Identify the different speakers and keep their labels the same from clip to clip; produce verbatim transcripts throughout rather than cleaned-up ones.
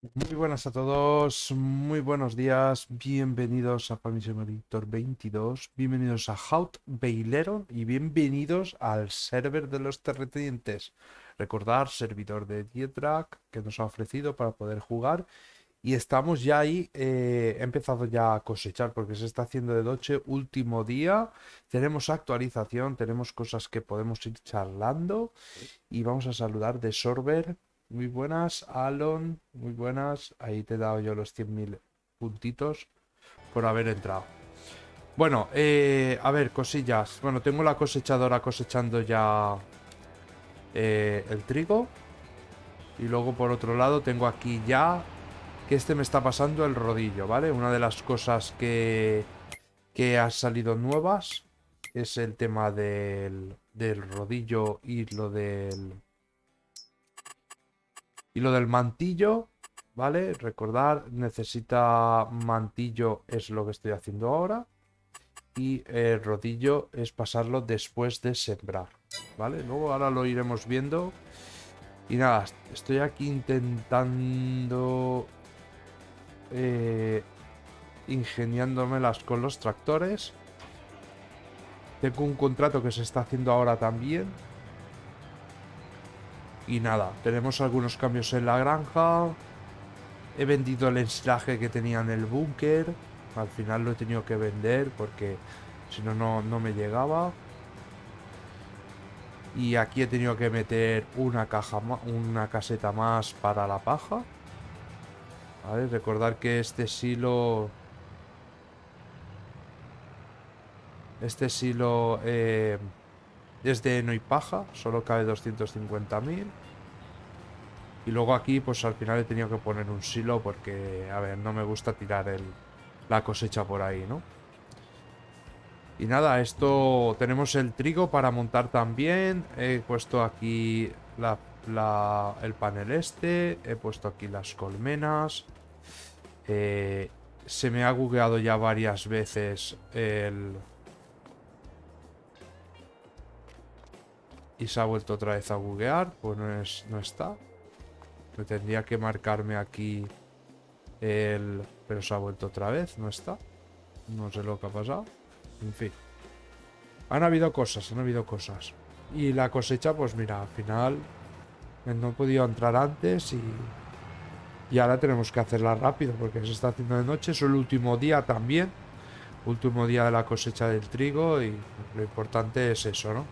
Speaker 1: Muy buenas a todos, muy buenos días, bienvenidos a Family Simulator veintidós, bienvenidos a Haut Baileron y bienvenidos al server de los terratenientes. Recordar, servidor de Dietrack que nos ha ofrecido para poder jugar y estamos ya ahí, eh, he empezado ya a cosechar porque se está haciendo de noche, último día, tenemos actualización, tenemos cosas que podemos ir charlando y vamos a saludar de Sorber. Muy buenas, Alon. Muy buenas. Ahí te he dado yo los cien mil puntitos por haber entrado. Bueno, eh, a ver, cosillas. Bueno, tengo la cosechadora cosechando ya eh, el trigo. Y luego por otro lado tengo aquí ya que este me está pasando el rodillo, ¿vale? Una de las cosas que, que ha salido nuevas es el tema del, del rodillo y lo del Y lo del mantillo, ¿vale? Recordar, necesita mantillo, es lo que estoy haciendo ahora. Y el rodillo es pasarlo después de sembrar, ¿vale? Luego ahora lo iremos viendo. Y nada, estoy aquí intentando... Eh, ingeniándomelas con los tractores. Tengo un contrato que se está haciendo ahora también. Y nada, tenemos algunos cambios en la granja. He vendido el ensilaje que tenía en el búnker. Al final lo he tenido que vender porque si no, no no me llegaba. Y aquí he tenido que meter una caja, una caseta más para la paja. ¿Vale? Recordar que este silo... Este silo eh, es de heno y paja. Solo cabe doscientos cincuenta mil. Y luego aquí pues al final he tenido que poner un silo porque, a ver, no me gusta tirar el, la cosecha por ahí, ¿no? Y nada, esto tenemos el trigo para montar también. He puesto aquí la, la- el panel este. He puesto aquí las colmenas. Eh, se me ha bugueado ya varias veces el... Y se ha vuelto otra vez a buguear. Pues no, es, no está. Me tendría que marcarme aquí el... Pero se ha vuelto otra vez. No está. No sé lo que ha pasado. En fin. Han habido cosas, han habido cosas. Y la cosecha, pues mira, al final no he podido entrar antes y, y ahora tenemos que hacerla rápido porque se está haciendo de noche. Es el último día también. Último día de la cosecha del trigo y lo importante es eso, ¿no?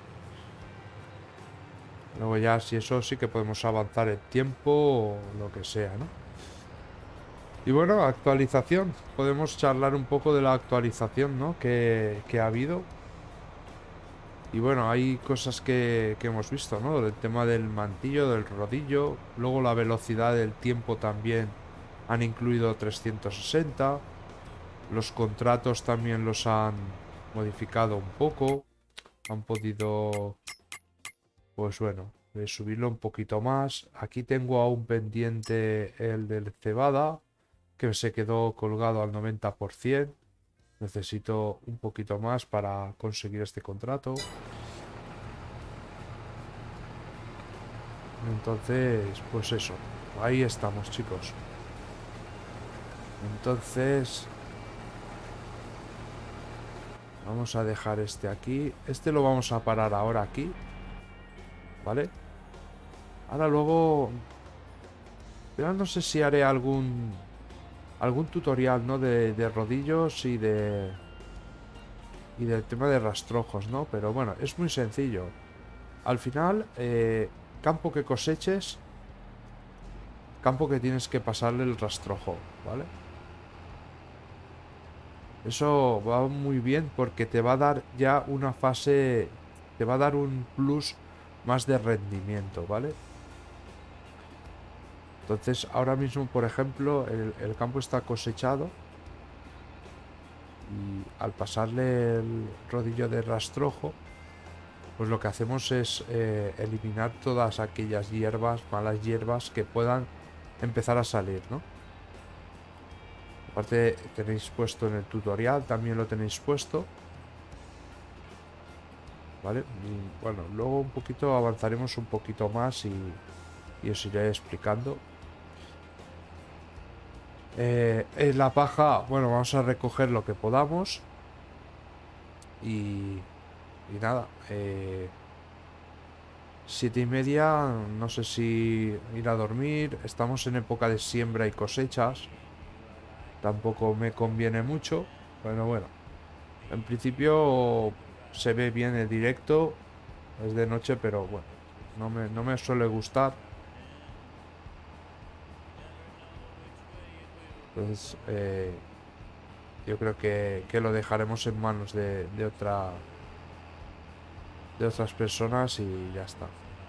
Speaker 1: Luego ya si eso sí que podemos avanzar el tiempo o lo que sea, ¿no? Y bueno, actualización. Podemos charlar un poco de la actualización, ¿no? Que, que ha habido. Y bueno, hay cosas que, que hemos visto, ¿no? El tema del mantillo, del rodillo. Luego la velocidad del tiempo también han incluido trescientos sesenta. Los contratos también los han modificado un poco. Han podido, pues bueno, eh, subirlo un poquito más. Aquí tengo aún pendiente el del cebada, que se quedó colgado al noventa por ciento. Necesito un poquito más para conseguir este contrato. Entonces, pues eso. Ahí estamos, chicos. Entonces, vamos a dejar este aquí. Este lo vamos a parar ahora aquí. ¿Vale? Ahora luego... Pero no sé si haré algún... Algún tutorial, ¿no? De, de rodillos y de... Y del tema de rastrojos, ¿no? Pero bueno, es muy sencillo. Al final, eh, campo que coseches, campo que tienes que pasarle el rastrojo, ¿vale? Eso va muy bien porque te va a dar ya una fase, te va a dar un plus más de rendimiento, ¿vale? Entonces, ahora mismo, por ejemplo, el, el campo está cosechado y al pasarle el rodillo de rastrojo, pues lo que hacemos es eh, eliminar todas aquellas hierbas, malas hierbas que puedan empezar a salir, ¿no? Aparte tenéis puesto en el tutorial, también lo tenéis puesto, ¿vale? Y bueno, luego un poquito avanzaremos un poquito más y, y os iré explicando. Eh, en la paja, bueno, vamos a recoger lo que podamos. Y, y nada, eh, siete y media, no sé si ir a dormir. Estamos en época de siembra y cosechas. Tampoco me conviene mucho. Bueno, bueno. En principio se ve bien el directo. Es de noche, pero bueno. No me, no me suele gustar. Entonces, eh, yo creo que, que lo dejaremos en manos de, de otra, de otras personas y ya está.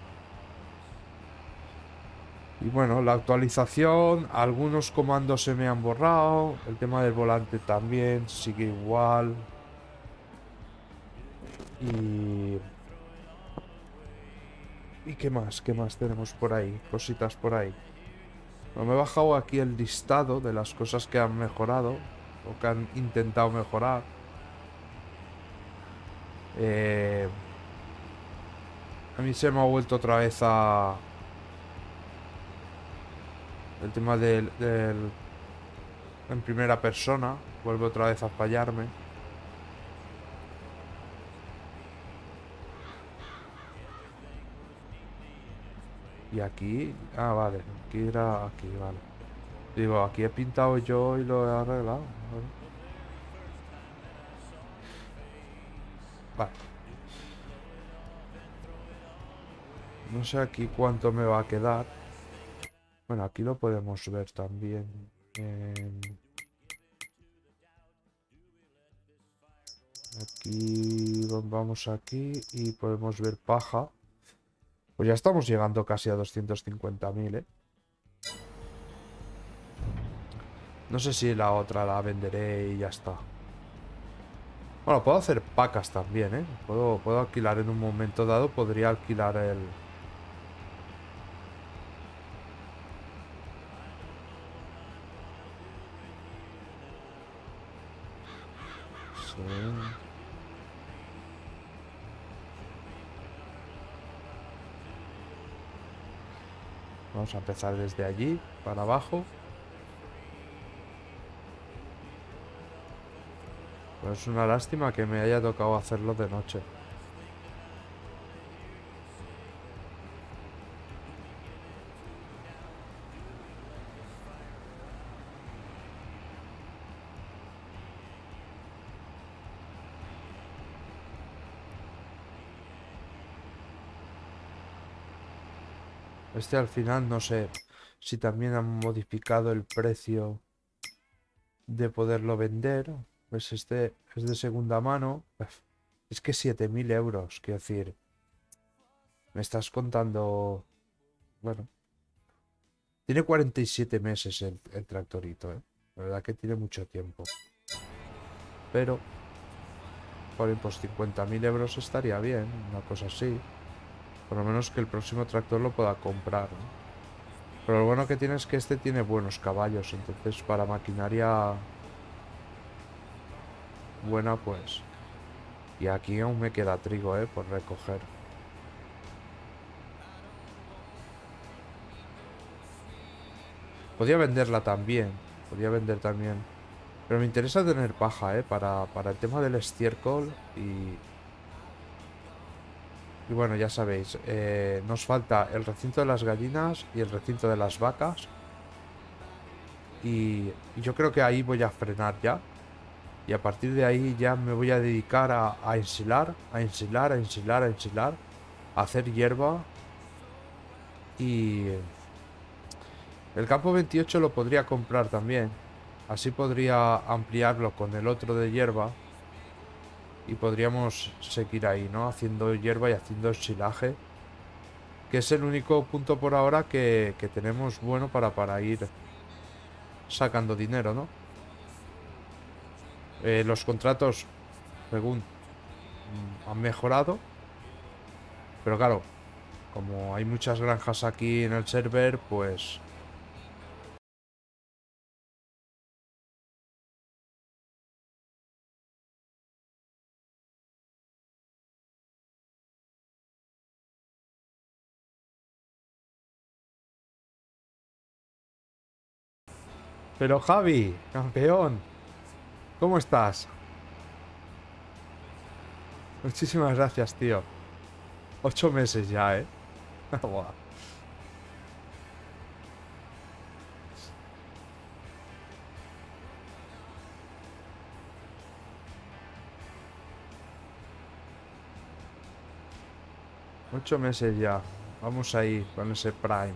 Speaker 1: Y bueno, la actualización, algunos comandos se me han borrado, el tema del volante también sigue igual. Y... ¿Y qué más? ¿Qué más tenemos por ahí? Cositas por ahí. Bueno, me he bajado aquí el listado de las cosas que han mejorado o que han intentado mejorar. Eh, a mí se me ha vuelto otra vez a... El tema del, del... En primera persona. Vuelve otra vez a fallarme. Y aquí... Ah, vale. Aquí era... Aquí, vale. Digo, aquí he pintado yo y lo he arreglado. Vale. Vale. No sé aquí cuánto me va a quedar. Bueno, aquí lo podemos ver también. Em, aquí vamos aquí y podemos ver paja. Pues ya estamos llegando casi a doscientos cincuenta mil, ¿eh? No sé si la otra la venderé y ya está. Bueno, puedo hacer pacas también, ¿eh? Puedo, puedo alquilar en un momento dado. Podría alquilar el... Sí. Vamos a empezar desde allí, para abajo. Pues es una lástima que me haya tocado hacerlo de noche. Este al final no sé si también han modificado el precio de poderlo vender. Pues este es de segunda mano. Uf, es que siete mil euros, quiero decir. Me estás contando... Bueno, tiene cuarenta y siete meses el, el tractorito, ¿eh? La verdad que tiene mucho tiempo. Pero, por pues cincuenta mil euros estaría bien, una cosa así. Por lo menos que el próximo tractor lo pueda comprar, ¿no? Pero lo bueno que tiene es que este tiene buenos caballos, entonces para maquinaria buena, pues... Y aquí aún me queda trigo, ¿eh? Por recoger. Podría venderla también. Podría vender también. Pero me interesa tener paja, ¿eh? Para, para el tema del estiércol y... Y bueno, ya sabéis, eh, nos falta el recinto de las gallinas y el recinto de las vacas. Y, y yo creo que ahí voy a frenar ya. Y a partir de ahí ya me voy a dedicar a, a ensilar, a ensilar, a ensilar, a ensilar, a hacer hierba. Y el campo veintiocho lo podría comprar también. Así podría ampliarlo con el otro de hierba. Y podríamos seguir ahí, ¿no? Haciendo hierba y haciendo ensilaje. Que es el único punto por ahora que, que tenemos bueno para, para ir sacando dinero, ¿no? Eh, los contratos, según mm, han mejorado. Pero claro, como hay muchas granjas aquí en el server, pues... Pero Javi, campeón, ¿cómo estás? Muchísimas gracias, tío. Ocho meses ya, ¿eh? Buah. Ocho meses ya. Vamos ahí con ese Prime.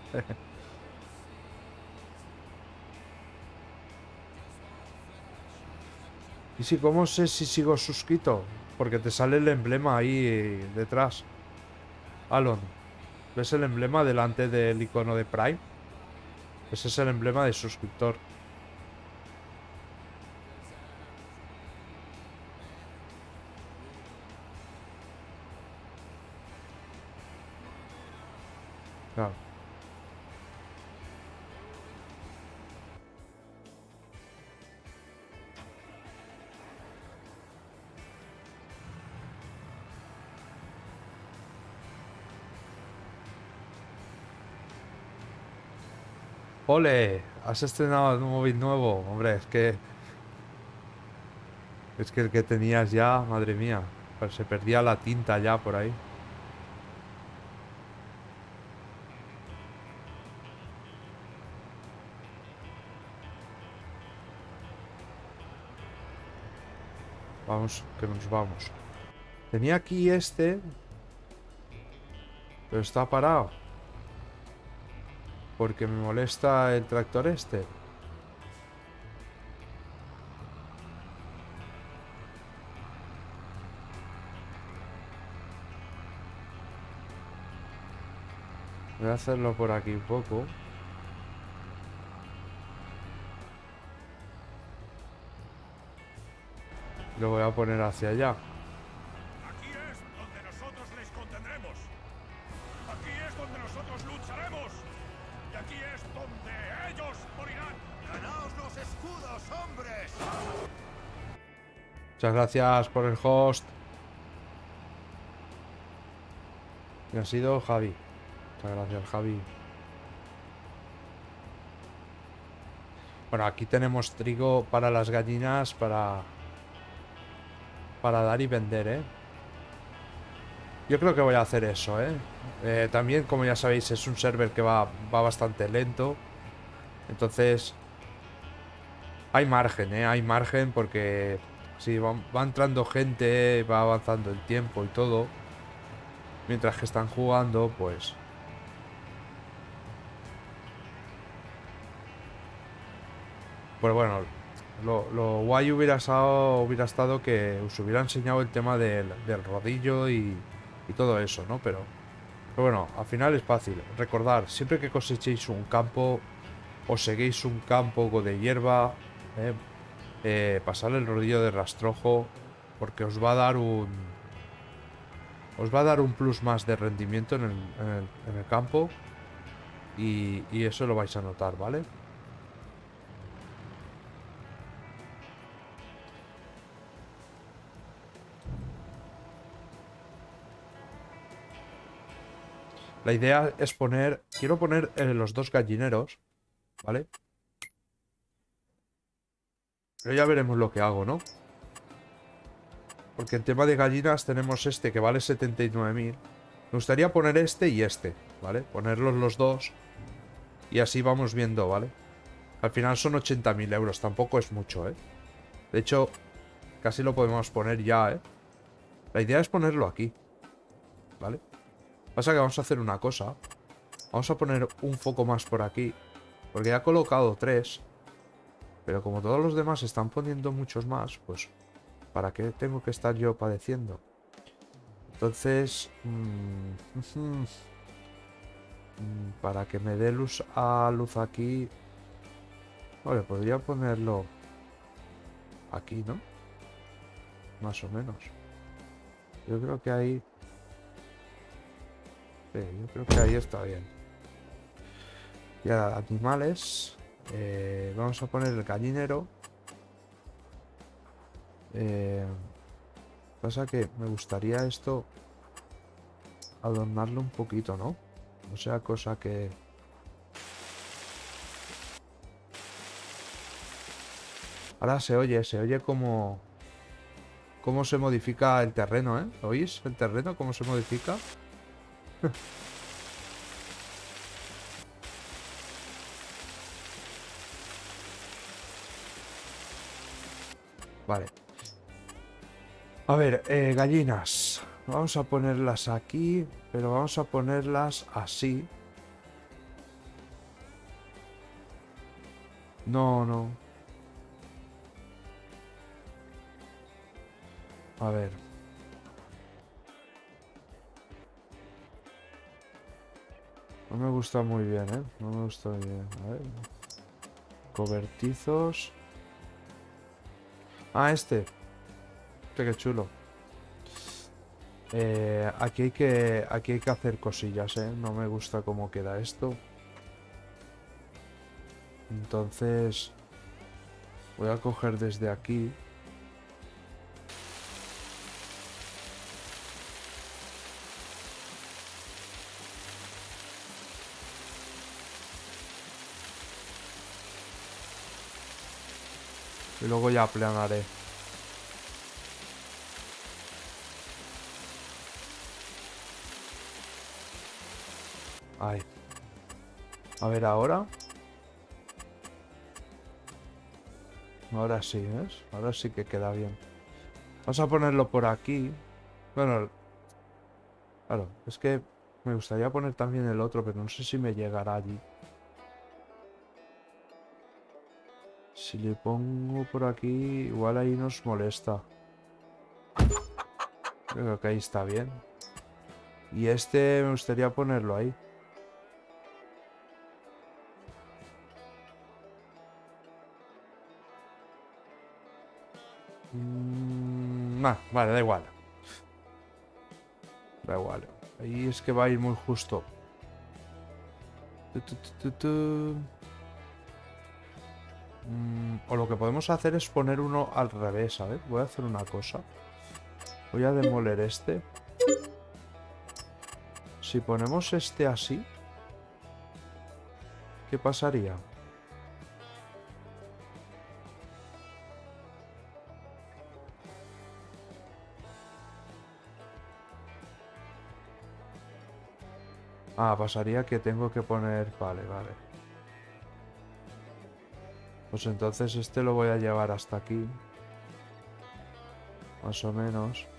Speaker 1: Y si, ¿cómo sé si sigo suscrito? Porque te sale el emblema ahí detrás. Alon, ¿ves el emblema delante del icono de Prime? Ese es el emblema de suscriptor. Claro. ¡Ole! Has estrenado un móvil nuevo. Hombre, es que... Es que el que tenías ya, madre mía. Pues se perdía la tinta ya por ahí. Vamos, que nos vamos. Tenía aquí este, pero está parado. Porque me molesta el tractor este. Voy a hacerlo por aquí un poco. Lo voy a poner hacia allá.
Speaker 2: Aquí es donde nosotros les contendremos. Aquí es donde nosotros lucharemos. Y aquí es donde ellos morirán. ¡Ganaos los escudos, hombres!
Speaker 1: Muchas gracias por el host. Y ha sido Javi. Muchas gracias, Javi. Bueno, aquí tenemos trigo para las gallinas para... Para dar y vender, ¿eh? Yo creo que voy a hacer eso, ¿eh? Eh, también, como ya sabéis, es un server que va, va bastante lento. Entonces... Hay margen, ¿eh? Hay margen porque... Si va, va entrando gente, va avanzando el tiempo y todo. Mientras que están jugando, pues... Pues bueno, lo, lo guay hubiera estado, hubiera estado que os hubiera enseñado el tema del, del rodillo y, y todo eso, ¿no? Pero, pero bueno, al final es fácil. Recordar, siempre que cosechéis un campo o seguéis un campo de hierba, eh, eh, pasar el rodillo de rastrojo porque os va a dar un... Os va a dar un plus más de rendimiento en el, en el, en el campo y, y eso lo vais a notar, ¿vale? La idea es poner... Quiero poner eh, los dos gallineros, ¿vale? Pero ya veremos lo que hago, ¿no? Porque en tema de gallinas tenemos este que vale setenta y nueve mil. Me gustaría poner este y este, ¿vale? Ponerlos los dos y así vamos viendo, ¿vale? Al final son ochenta mil euros, tampoco es mucho, ¿eh? De hecho, casi lo podemos poner ya, ¿eh? La idea es ponerlo aquí, ¿vale? Pasa que vamos a hacer una cosa. Vamos a poner un foco más por aquí, porque ya he colocado tres. Pero como todos los demás están poniendo muchos más, pues... ¿Para qué tengo que estar yo padeciendo? Entonces... Mmm, mm, para que me dé luz a luz aquí... Vale, podría ponerlo... Aquí, ¿no? Más o menos. Yo creo que ahí... Sí, yo creo que ahí está bien. Y ahora, animales... Eh, vamos a poner el gallinero. Eh, pasa que me gustaría esto adornarlo un poquito, ¿no? No sea cosa que... Ahora se oye, se oye como... Cómo se modifica el terreno, ¿eh? ¿Oís el terreno? ¿Cómo se modifica? Vale. A ver, eh, gallinas. Vamos a ponerlas aquí, pero vamos a ponerlas así. No, no. A ver. No me gusta muy bien, ¿eh? No me gusta muy bien. A ver. Cobertizos. Ah, este. Este qué chulo. Eh, aquí hay que, aquí hay que hacer cosillas, ¿eh? No me gusta cómo queda esto. Entonces... Voy a coger desde aquí. Y luego ya aplanaré. Ahí. A ver ahora. Ahora sí, ¿ves? Ahora sí que queda bien. Vamos a ponerlo por aquí. Bueno, claro, es que me gustaría poner también el otro, pero no sé si me llegará allí. Si le pongo por aquí, igual ahí nos molesta. Creo que ahí está bien. Y este me gustaría ponerlo ahí. Mm, nah, vale, da igual. Da igual. Ahí es que va a ir muy justo. Tu, tu, tu, tu, tu. Mm, o lo que podemos hacer es poner uno al revés, ¿sabes? Voy a hacer una cosa. Voy a demoler este. Si ponemos este así, ¿qué pasaría? Ah, pasaría que tengo que poner... Vale, vale. Pues entonces este lo voy a llevar hasta aquí. Más o menos.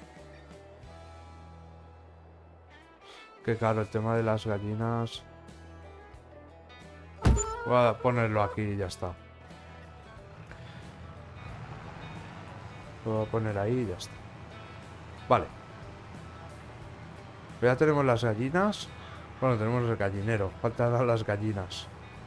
Speaker 1: Que claro, el tema de las gallinas... Voy a ponerlo aquí y ya está. Lo voy a poner ahí y ya está. Vale. Ya tenemos las gallinas. Bueno, tenemos el gallinero. Faltan las gallinas.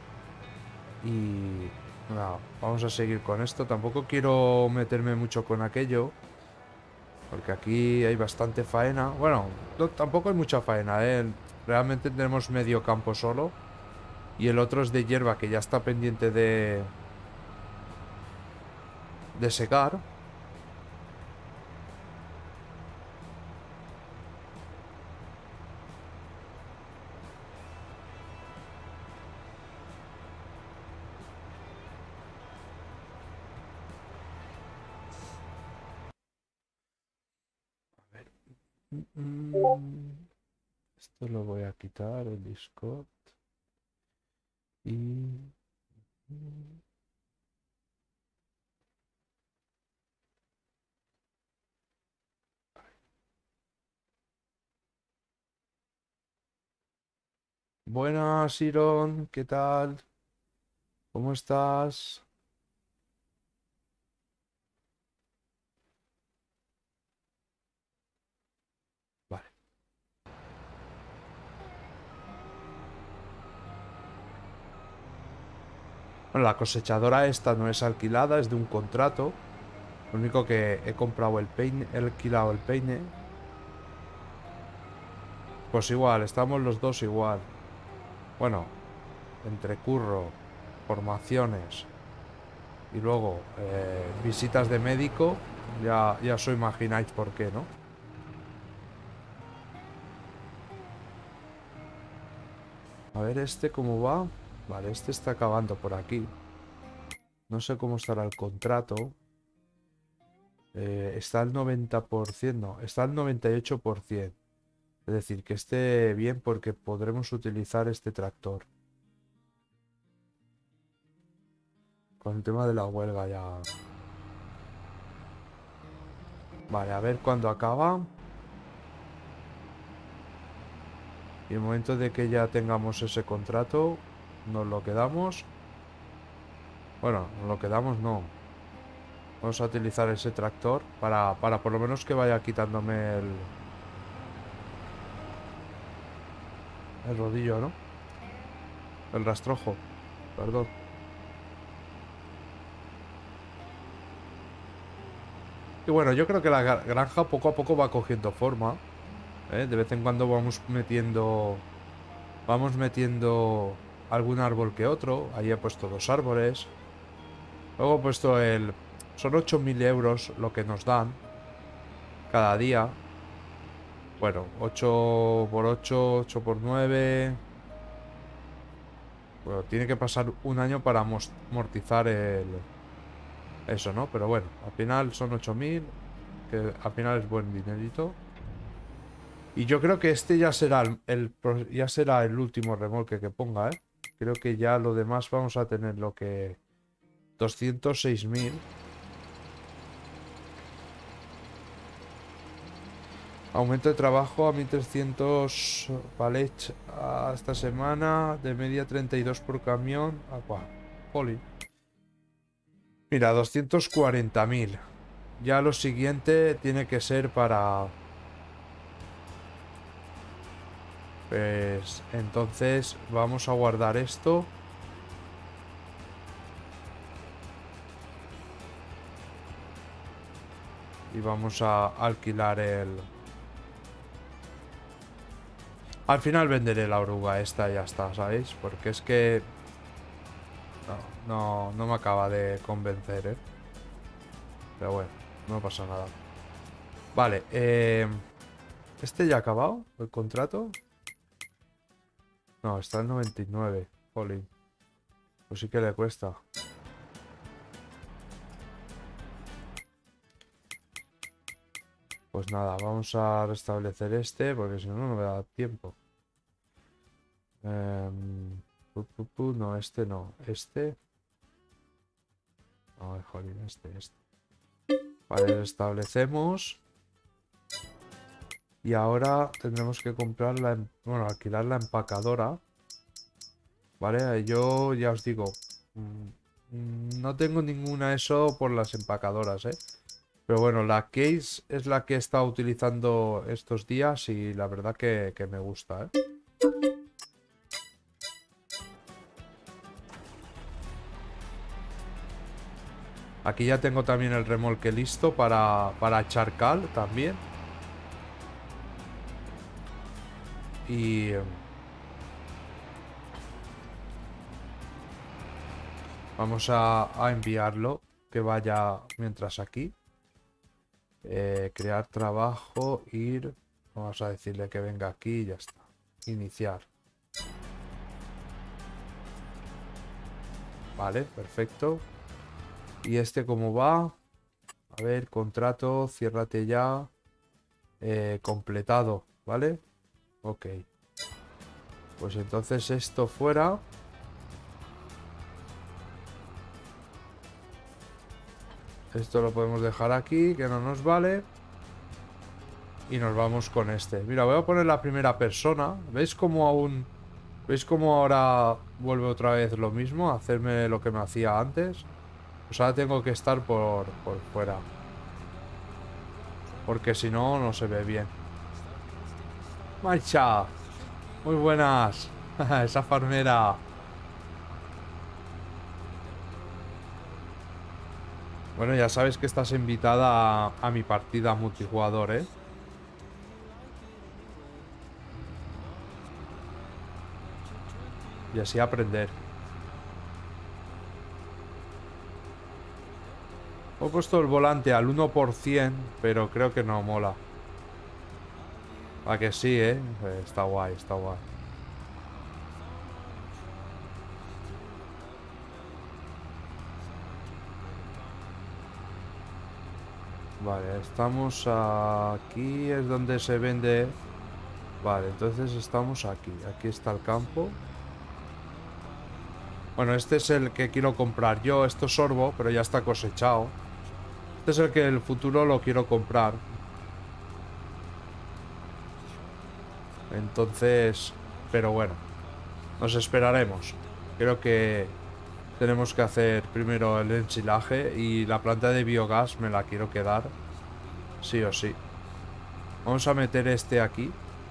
Speaker 1: Y... No, vamos a seguir con esto. Tampoco quiero meterme mucho con aquello. Porque aquí hay bastante faena. Bueno, no, tampoco hay mucha faena, ¿eh? Realmente tenemos medio campo solo. Y el otro es de hierba que ya está pendiente de... De secar. Mm, Esto lo voy a quitar, el Discord. Y... Buenas, Iron, ¿qué tal? ¿Cómo estás? Vale. Bueno, la cosechadora esta no es alquilada, es de un contrato. Lo único que he comprado el peine, he alquilado el peine. Pues igual, estamos los dos igual. Bueno, entre curro, formaciones y luego eh, visitas de médico, ya, ya os imagináis por qué, ¿no? A ver este cómo va. Vale, este está acabando por aquí. No sé cómo estará el contrato. Eh, está al noventa por ciento, no, está al noventa y ocho por ciento. Es decir, que esté bien porque podremos utilizar este tractor. Con el tema de la huelga ya... Vale, a ver cuándo acaba. Y en el momento de que ya tengamos ese contrato, nos lo quedamos. Bueno, nos lo quedamos no. Vamos a utilizar ese tractor para, para por lo menos que vaya quitándome el... El rodillo, ¿no? El rastrojo, perdón. Y bueno, yo creo que la granja poco a poco va cogiendo forma. ¿eh? De vez en cuando vamos metiendo... Vamos metiendo algún árbol que otro. Ahí he puesto dos árboles. Luego he puesto el... Son ocho mil euros lo que nos dan cada día. Bueno, ocho por ocho, ocho por nueve... Bueno, tiene que pasar un año para amortizar el... Eso, ¿no? Pero bueno, al final son ocho mil, que al final es buen dinerito. Y yo creo que este ya será el, el- ya será el último remolque que ponga, ¿eh? Creo que ya lo demás vamos a tener lo que... doscientos seis mil. Aumento de trabajo a mil trescientos palets a esta semana. De media treinta y dos por camión. Ah, guau. Jolín. Mira, doscientos cuarenta mil. Ya lo siguiente tiene que ser para... Pues entonces vamos a guardar esto. Y vamos a alquilar el... Al final venderé la oruga esta y ya está, ¿sabéis? Porque es que... No, no, no me acaba de convencer, ¿eh? Pero bueno, no pasa nada. Vale, eh... ¿este ya ha acabado? ¿El contrato? No, está en noventa y nueve. Jolín. Pues sí que le cuesta. Pues nada, vamos a restablecer este, porque si no, no me da tiempo. Em, pu, pu, pu, no, este no. Este. Ay, jolín, este, este. Vale, restablecemos. Y ahora tendremos que comprar la... em- Bueno, alquilar la empacadora. Vale, yo ya os digo... mm, No tengo ninguna eso por las empacadoras, ¿eh? Pero bueno, la Case es la que he estado utilizando estos días y la verdad que, que me gusta, ¿eh? Aquí ya tengo también el remolque listo para, para charcal también. Y... Vamos a, a enviarlo, que vaya mientras aquí. Eh, crear trabajo, ir... Vamos a decirle que venga aquí y ya está. Iniciar. Vale, perfecto. ¿Y este cómo va? A ver, contrato, ciérrate ya. Eh, completado, ¿vale? Ok. Pues entonces esto fuera. Esto lo podemos dejar aquí, que no nos vale. Y nos vamos con este. Mira, voy a poner la primera persona. ¿Veis cómo aún... ¿Veis cómo ahora vuelve otra vez lo mismo? A hacerme lo que me hacía antes. Pues ahora tengo que estar por, por fuera. Porque si no, no se ve bien. ¡Marcha! Muy buenas. Esa farmera. Bueno, ya sabes que estás invitada a, a mi partida multijugador, ¿eh? Y así aprender. He puesto el volante al uno por ciento, pero creo que no mola. ¿A que sí, eh? Eh, Está guay, está guay. Vale, estamos aquí, es donde se vende. Vale, entonces estamos aquí. Aquí está el campo. Bueno, este es el que quiero comprar yo. Esto es sorbo, pero ya está cosechado. Este es el que en el futuro lo quiero comprar. Entonces, pero bueno, nos esperaremos. Creo que tenemos que hacer primero el ensilaje y la planta de biogás me la quiero quedar. Sí o sí. Vamos a meter este aquí.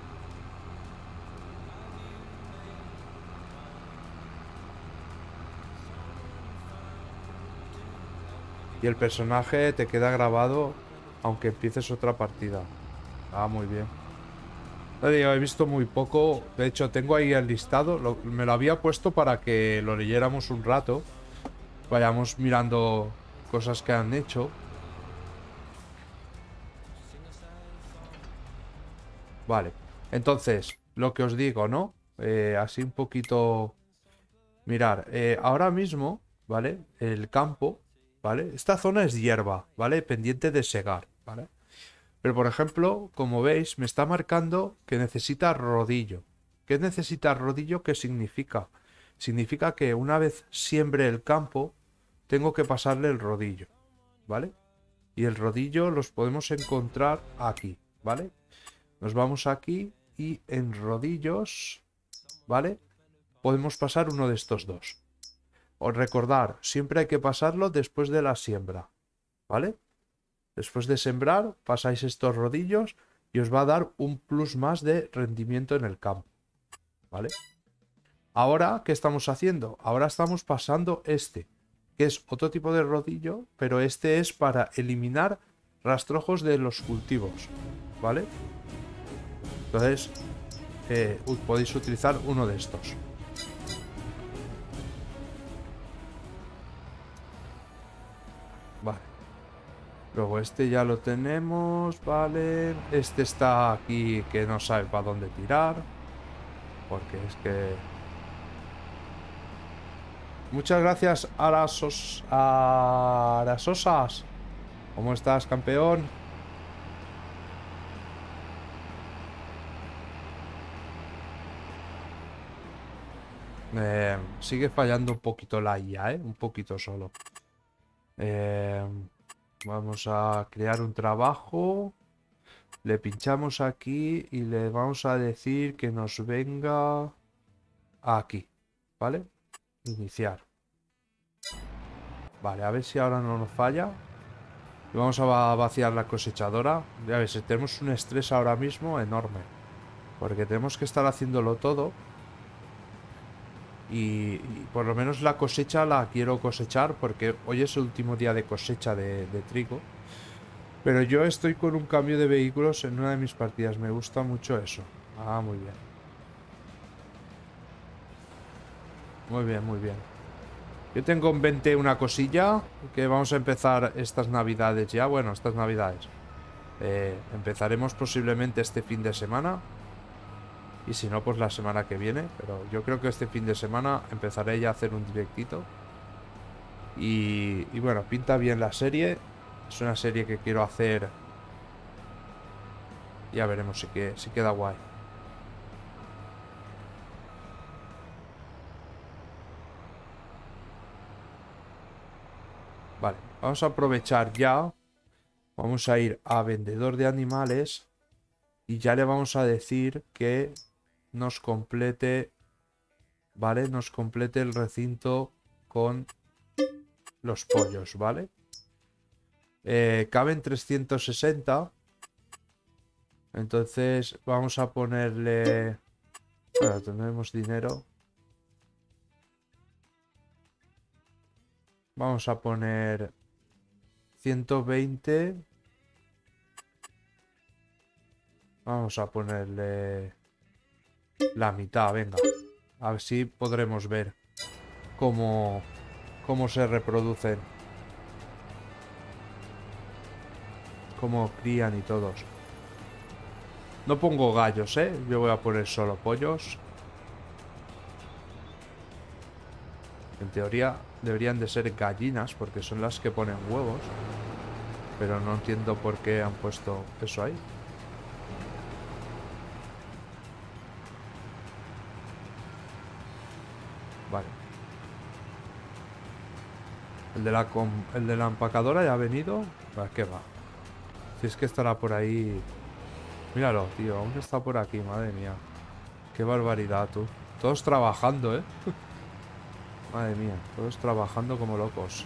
Speaker 1: Y el personaje te queda grabado aunque empieces otra partida. Ah, muy bien. No digo, he visto muy poco. De hecho, tengo ahí el listado. Lo- me lo había puesto para que lo leyéramos un rato. Vayamos mirando cosas que han hecho. Vale. Entonces, lo que os digo, ¿no? Eh, así un poquito... Mirar, eh, ahora mismo, ¿vale? El campo, ¿vale? Esta zona es hierba, ¿vale? Pendiente de segar, ¿vale? Pero por ejemplo, como veis, me está marcando que necesita rodillo. ¿Qué necesita rodillo? ¿Qué significa? Significa que una vez siembre el campo, tengo que pasarle el rodillo, ¿vale? Y el rodillo los podemos encontrar aquí, ¿vale? Nos vamos aquí y en rodillos, ¿vale? Podemos pasar uno de estos dos. Os recordar, siempre hay que pasarlo después de la siembra, ¿vale? Después de sembrar, pasáis estos rodillos y os va a dar un plus más de rendimiento en el campo, ¿vale? Ahora, ¿qué estamos haciendo? Ahora estamos pasando este, que es otro tipo de rodillo, pero este es para eliminar rastrojos de los cultivos, ¿vale? Entonces, eh, podéis utilizar uno de estos. Vale. Luego este ya lo tenemos, vale. Este está aquí que no sabe para dónde tirar. Porque es que... Muchas gracias, Arasos... Arasosas. ¿Cómo estás, campeón? Eh, sigue fallando un poquito la I A, ¿eh? Un poquito solo. Eh... Vamos a crear un trabajo. Le pinchamos aquí y le vamos a decir que nos venga aquí, ¿vale? Iniciar. Vale, a ver si ahora no nos falla. Y vamos a vaciar la cosechadora. Ya ves, tenemos un estrés ahora mismo enorme. Porque tenemos que estar haciéndolo todo. Y, y por lo menos la cosecha la quiero cosechar porque hoy es el último día de cosecha de, de trigo. Pero yo estoy con un cambio de vehículos en una de mis partidas. Me gusta mucho eso. Ah, muy bien. Muy bien, muy bien. Yo tengo en mente una cosilla que vamos a empezar estas navidades ya. Bueno, estas navidades. Eh, empezaremos posiblemente este fin de semana. Y si no, pues la semana que viene. Pero yo creo que este fin de semana empezaré ya a hacer un directito. Y, y bueno, pinta bien la serie. Es una serie que quiero hacer. Ya veremos si, que, si queda guay. Vale, vamos a aprovechar ya. Vamos a ir a vendedor de animales. Y ya le vamos a decir que nos complete. Vale, nos complete el recinto con los pollos, ¿vale? Eh, caben trescientos sesenta. Entonces vamos a ponerle... Bueno, tendremos dinero. Vamos a poner ciento veinte. Vamos a ponerle la mitad, venga. A ver si podremos ver cómo, cómo se reproducen. Cómo crían y todos. No pongo gallos, ¿eh? Yo voy a poner solo pollos. En teoría deberían de ser gallinas porque son las que ponen huevos. Pero no entiendo por qué han puesto eso ahí. Vale. El de la, com- el de la empacadora ya ha venido. ¿Para qué va? Si es que estará por ahí. Míralo, tío. Aún está por aquí, madre mía. Qué barbaridad, tú. Todos trabajando, ¿eh? Madre mía. Todos trabajando como locos.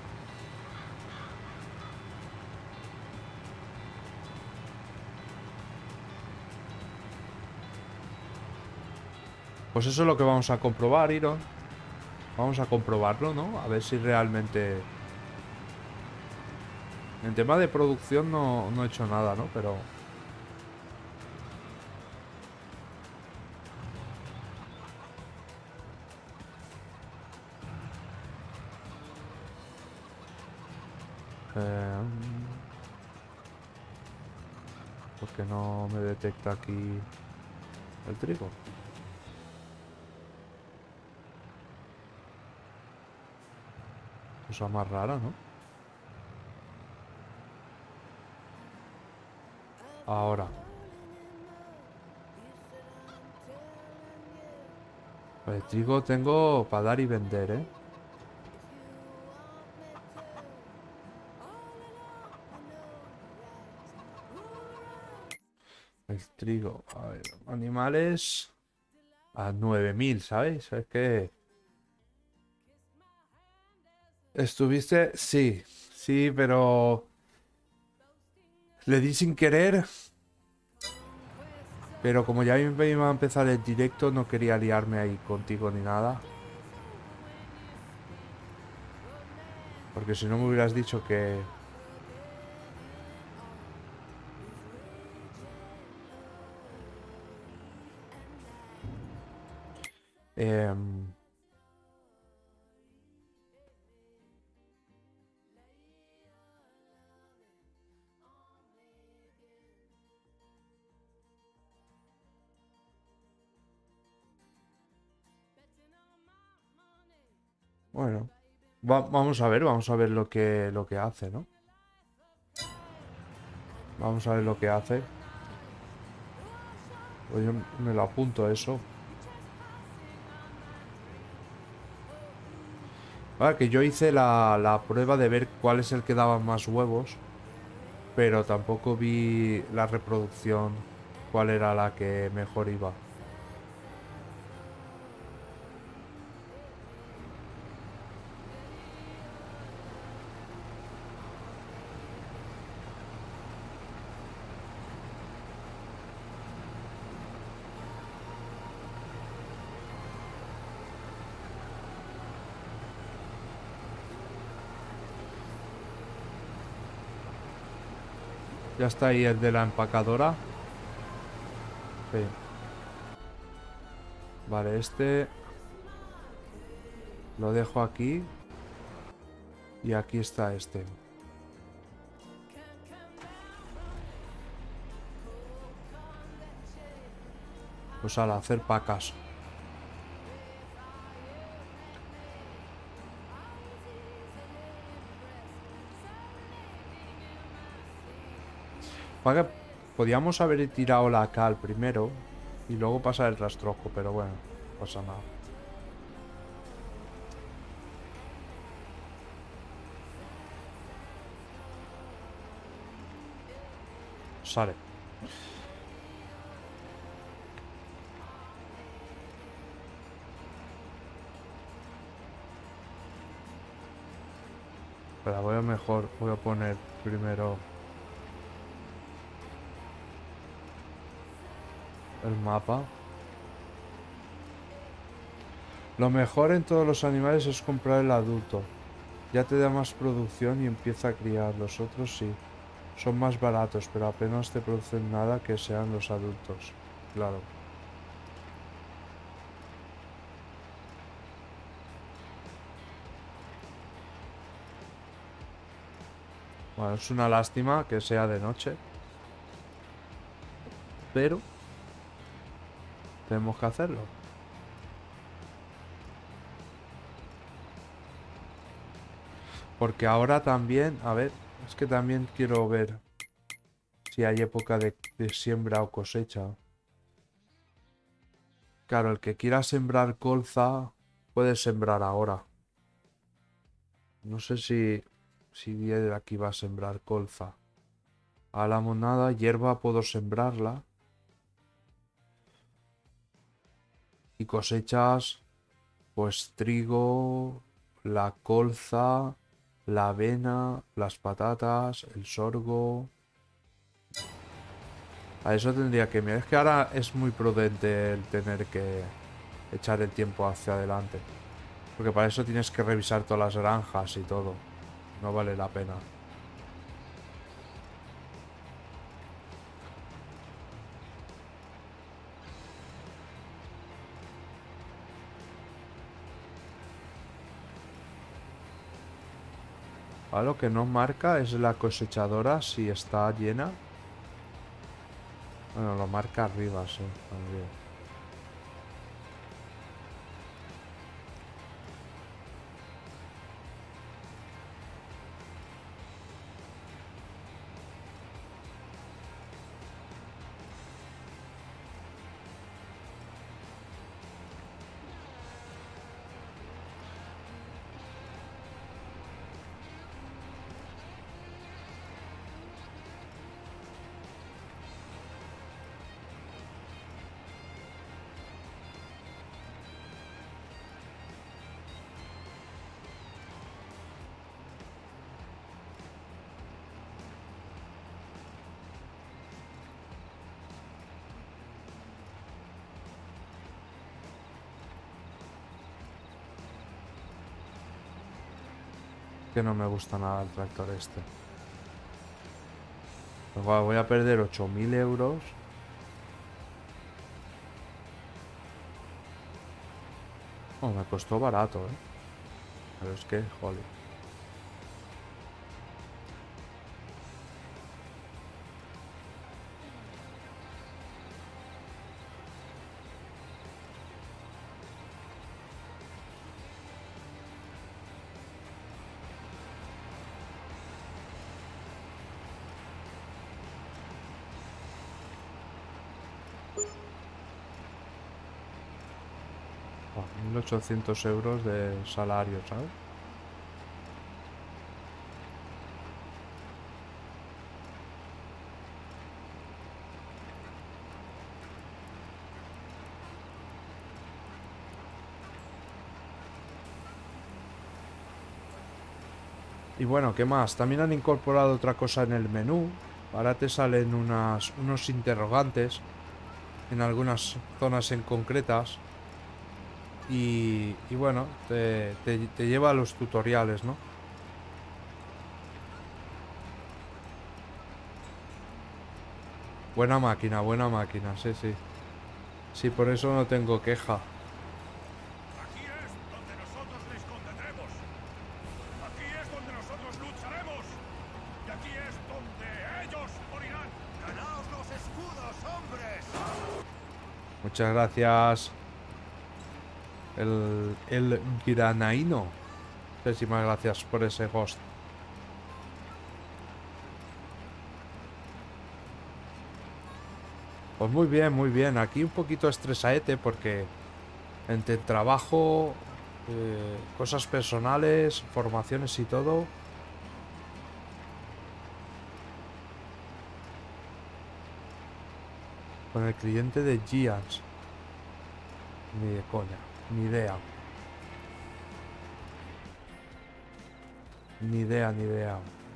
Speaker 1: Pues eso es lo que vamos a comprobar, Iron. Vamos a comprobarlo, ¿no? A ver si realmente... En tema de producción no, no he hecho nada, ¿no? Pero... Eh, ¿por qué no me detecta aquí el trigo? Cosa más rara, ¿no? Ahora. El trigo tengo para dar y vender, ¿eh? El trigo. A ver, animales... A nueve mil, ¿sabéis? Es que... ¿Estuviste? Sí. Sí, pero... Le di sin querer. Pero como ya iba a empezar el directo, no quería liarme ahí contigo ni nada. Porque si no me hubieras dicho que... em, bueno. Va- vamos a ver, vamos a ver lo que, lo que hace, ¿no? Vamos a ver lo que hace. Pues yo me lo apunto eso. Ah, que yo hice la, la prueba de ver cuál es el que daba más huevos, pero tampoco vi la reproducción, cuál era la que mejor iba. Ya está ahí el de la empacadora. Sí. Vale, este lo dejo aquí. Y aquí está este. Pues al hacer pacas. Paga- Podíamos haber tirado la cal primero y luego pasar el rastrojo, pero bueno, no pasa nada. Sale. Pero voy a mejor, voy a poner primero el mapa. Lo mejor en todos los animales es comprar el adulto. Ya te da más producción y empieza a criar. Los otros sí. Son más baratos, pero apenas te producen nada que sean los adultos. Claro. Bueno, es una lástima que sea de noche. Pero tenemos que hacerlo. Porque ahora también, a ver, Es que también quiero ver si hay época de, de siembra o cosecha. Claro, el que quiera sembrar colza puede sembrar ahora. No sé si, si de aquí va a sembrar colza. A la monada, hierba puedo sembrarla. Y cosechas, pues trigo, la colza, la avena, las patatas, el sorgo. A eso tendría que mirar. Es que ahora es muy prudente el tener que echar el tiempo hacia adelante. Porque para eso tienes que revisar todas las granjas y todo. No vale la pena. Ahora lo que no marca es la cosechadora si está llena. Bueno, lo marca arriba, sí, también. Que no me gusta nada el tractor este. Luego voy a perder ocho mil euros. Oh, me costó barato, ¿eh? Pero es que, joder. Oh, mil ochocientos euros de salario, ¿sabes? Y bueno, ¿qué más? También han incorporado otra cosa en el menú. Ahora te salen unas, unos interrogantes en algunas zonas en concretas. Y, y bueno, te, te, te lleva a los tutoriales, ¿no? Buena máquina, buena máquina, sí, sí. Sí, por eso no tengo queja.
Speaker 2: Aquí es donde nosotros les contendremos. Aquí es donde nosotros lucharemos. Y aquí es donde ellos morirán. ¡Ganaos los escudos, hombres!
Speaker 1: Muchas gracias. El, el granaíno. Muchísimas gracias por ese host. Pues muy bien, muy bien. Aquí un poquito estresaete porque entre trabajo, eh, cosas personales, formaciones y todo. Con el cliente de Giants. Ni de coña, ni idea. Ni idea, ni idea.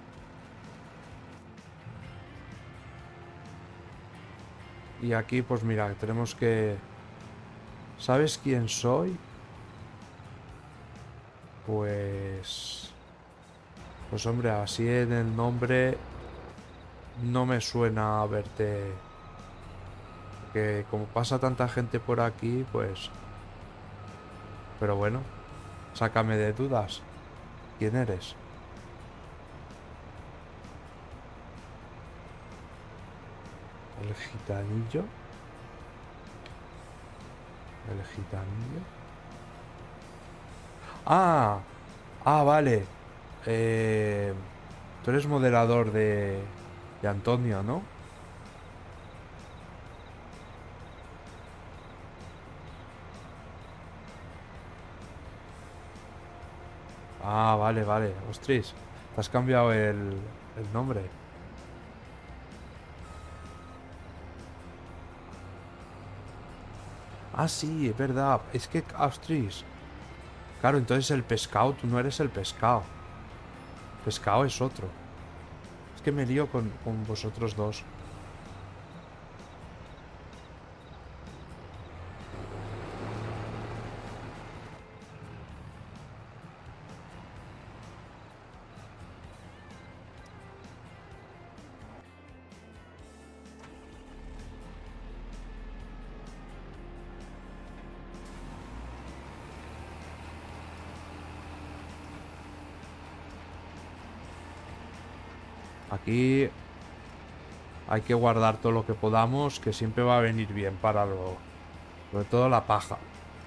Speaker 1: Y aquí, pues mira, tenemos que... ¿Sabes quién soy? Pues... Pues hombre, así en el nombre no me suena a verte. Que como pasa tanta gente por aquí, pues... Pero bueno, sácame de dudas. ¿Quién eres? El gitanillo. El gitanillo. Ah, ah, vale. Eh, Tú eres moderador de, de Antonio, ¿no? Ah, vale, vale. Ostras, te has cambiado el, el nombre. Ah, sí, es verdad. Es que, ostras. Claro, entonces el pescado, tú no eres el pescado. Pescado es otro. Es que me lío con, con vosotros dos. Aquí hay que guardar todo lo que podamos, que siempre va a venir bien para lo, sobre todo la paja.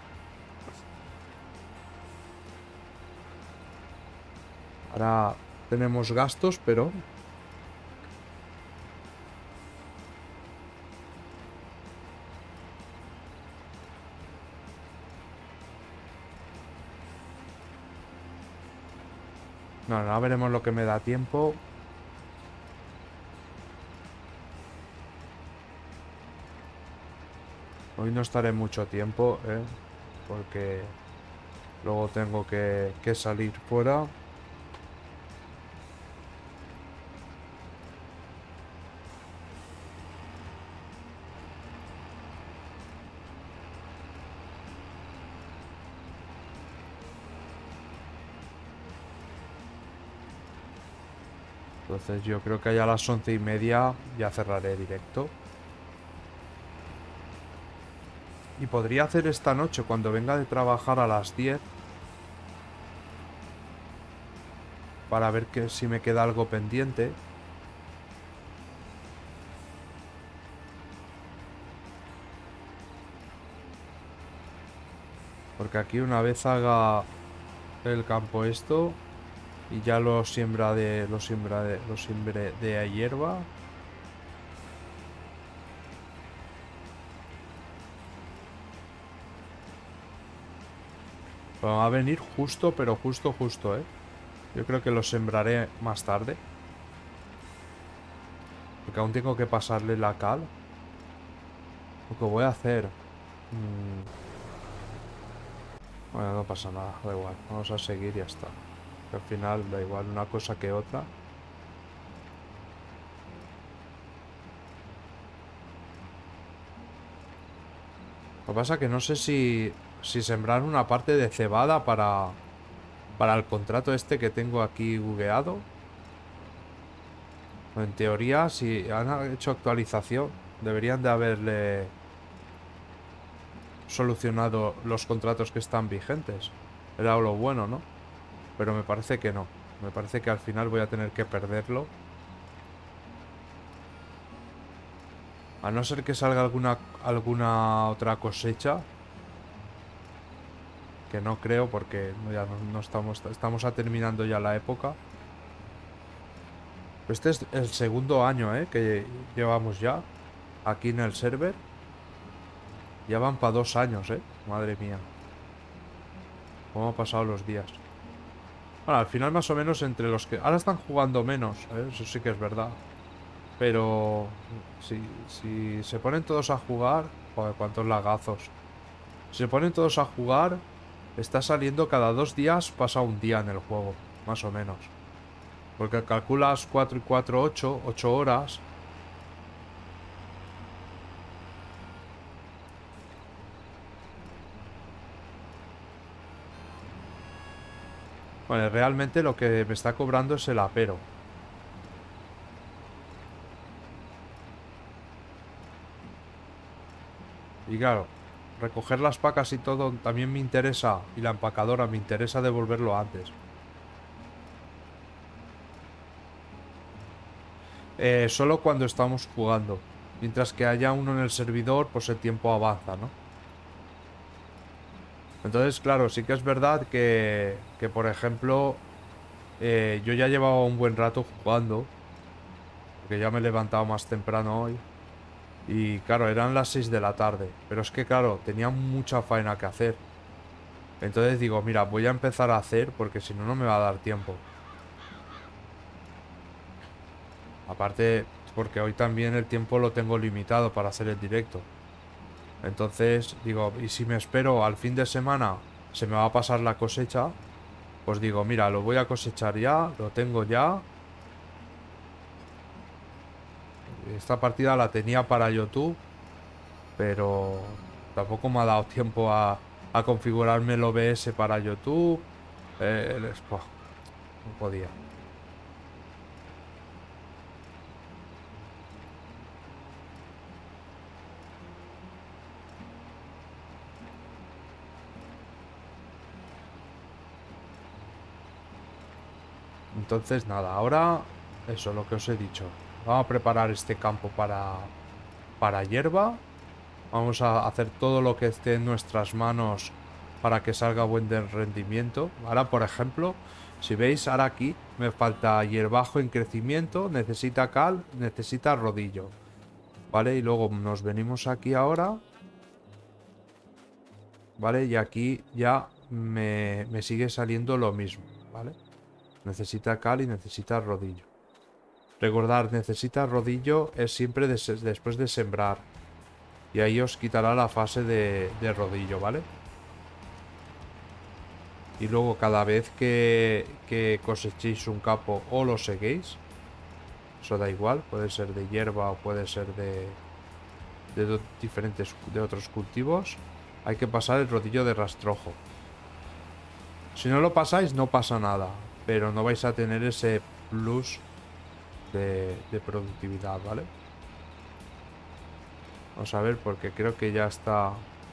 Speaker 1: Ahora tenemos gastos, pero no, no veremos lo que me da tiempo. Hoy no estaré mucho tiempo, ¿eh? Porque luego tengo que, que salir fuera. Entonces yo creo que ya a las once y media ya cerraré directo. Y podría hacer esta noche cuando venga de trabajar a las diez. Para ver que si me queda algo pendiente. Porque aquí una vez haga el campo esto y ya lo siembra de lo siembra de lo siembre de hierba. Va a venir justo, pero justo, justo, ¿eh? Yo creo que lo sembraré más tarde. Porque aún tengo que pasarle la cal. Lo que voy a hacer... Mmm, bueno, no pasa nada, da igual. Vamos a seguir y ya está. Que al final da igual una cosa que otra. Lo que pasa es que no sé si... Si sembrar una parte de cebada para... Para el contrato este que tengo aquí bugueado. En teoría, si han hecho actualización, deberían de haberle solucionado los contratos que están vigentes. Era lo bueno, ¿no? Pero me parece que no. Me parece que al final voy a tener que perderlo. A no ser que salga alguna, alguna otra cosecha. Que no creo porque ya no, no estamos, estamos a terminando ya la época. Este es el segundo año, ¿eh? Que llevamos ya aquí en el server. Ya van para dos años, ¿eh? Madre mía. ¿Cómo han pasado los días? Bueno, al final más o menos entre los que... Ahora están jugando menos, ¿eh? Eso sí que es verdad. Pero... Si, si se ponen todos a jugar... Joder, cuántos lagazos. Si se ponen todos a jugar... Está saliendo cada dos días, pasa un día en el juego. Más o menos. Porque calculas cuatro y cuatro, ocho, ocho horas. Bueno, realmente lo que me está cobrando es el apero. Y claro, recoger las pacas y todo también me interesa. Y la empacadora me interesa devolverlo antes. Eh, solo cuando estamos jugando. Mientras que haya uno en el servidor, pues el tiempo avanza, ¿no? Entonces, claro, sí que es verdad que, que por ejemplo, eh, yo ya llevaba un buen rato jugando, porque ya me he levantado más temprano hoy. Y claro, eran las seis de la tarde. Pero es que claro, tenía mucha faena que hacer. Entonces digo, mira, voy a empezar a hacer porque si no, no me va a dar tiempo. Aparte, porque hoy también el tiempo lo tengo limitado para hacer el directo. Entonces digo, y si me espero al fin de semana, se me va a pasar la cosecha. Pues digo, mira, lo voy a cosechar ya, lo tengo ya. Esta partida la tenía para YouTube, pero tampoco me ha dado tiempo a, a configurarme el O B S para YouTube. Eh, el- buah, no podía. Entonces, nada, ahora eso, lo que os he dicho. Vamos a preparar este campo para, para hierba. Vamos a hacer todo lo que esté en nuestras manos para que salga buen de rendimiento. Ahora, por ejemplo, si veis, ahora aquí me falta hierbajo en crecimiento, necesita cal, necesita rodillo. ¿Vale? Y luego nos venimos aquí ahora. ¿Vale? Y aquí ya me, me sigue saliendo lo mismo. ¿Vale? Necesita cal y necesita rodillo. Recordar, necesita rodillo es siempre des- después de sembrar. Y ahí os quitará la fase de, de rodillo, ¿vale? Y luego cada vez que, que cosechéis un capo o lo seguéis, eso da igual, puede ser de hierba o puede ser de, de do- diferentes de otros cultivos, hay que pasar el rodillo de rastrojo. Si no lo pasáis no pasa nada, pero no vais a tener ese plus de, de productividad, ¿vale? Vamos a ver porque creo que ya está.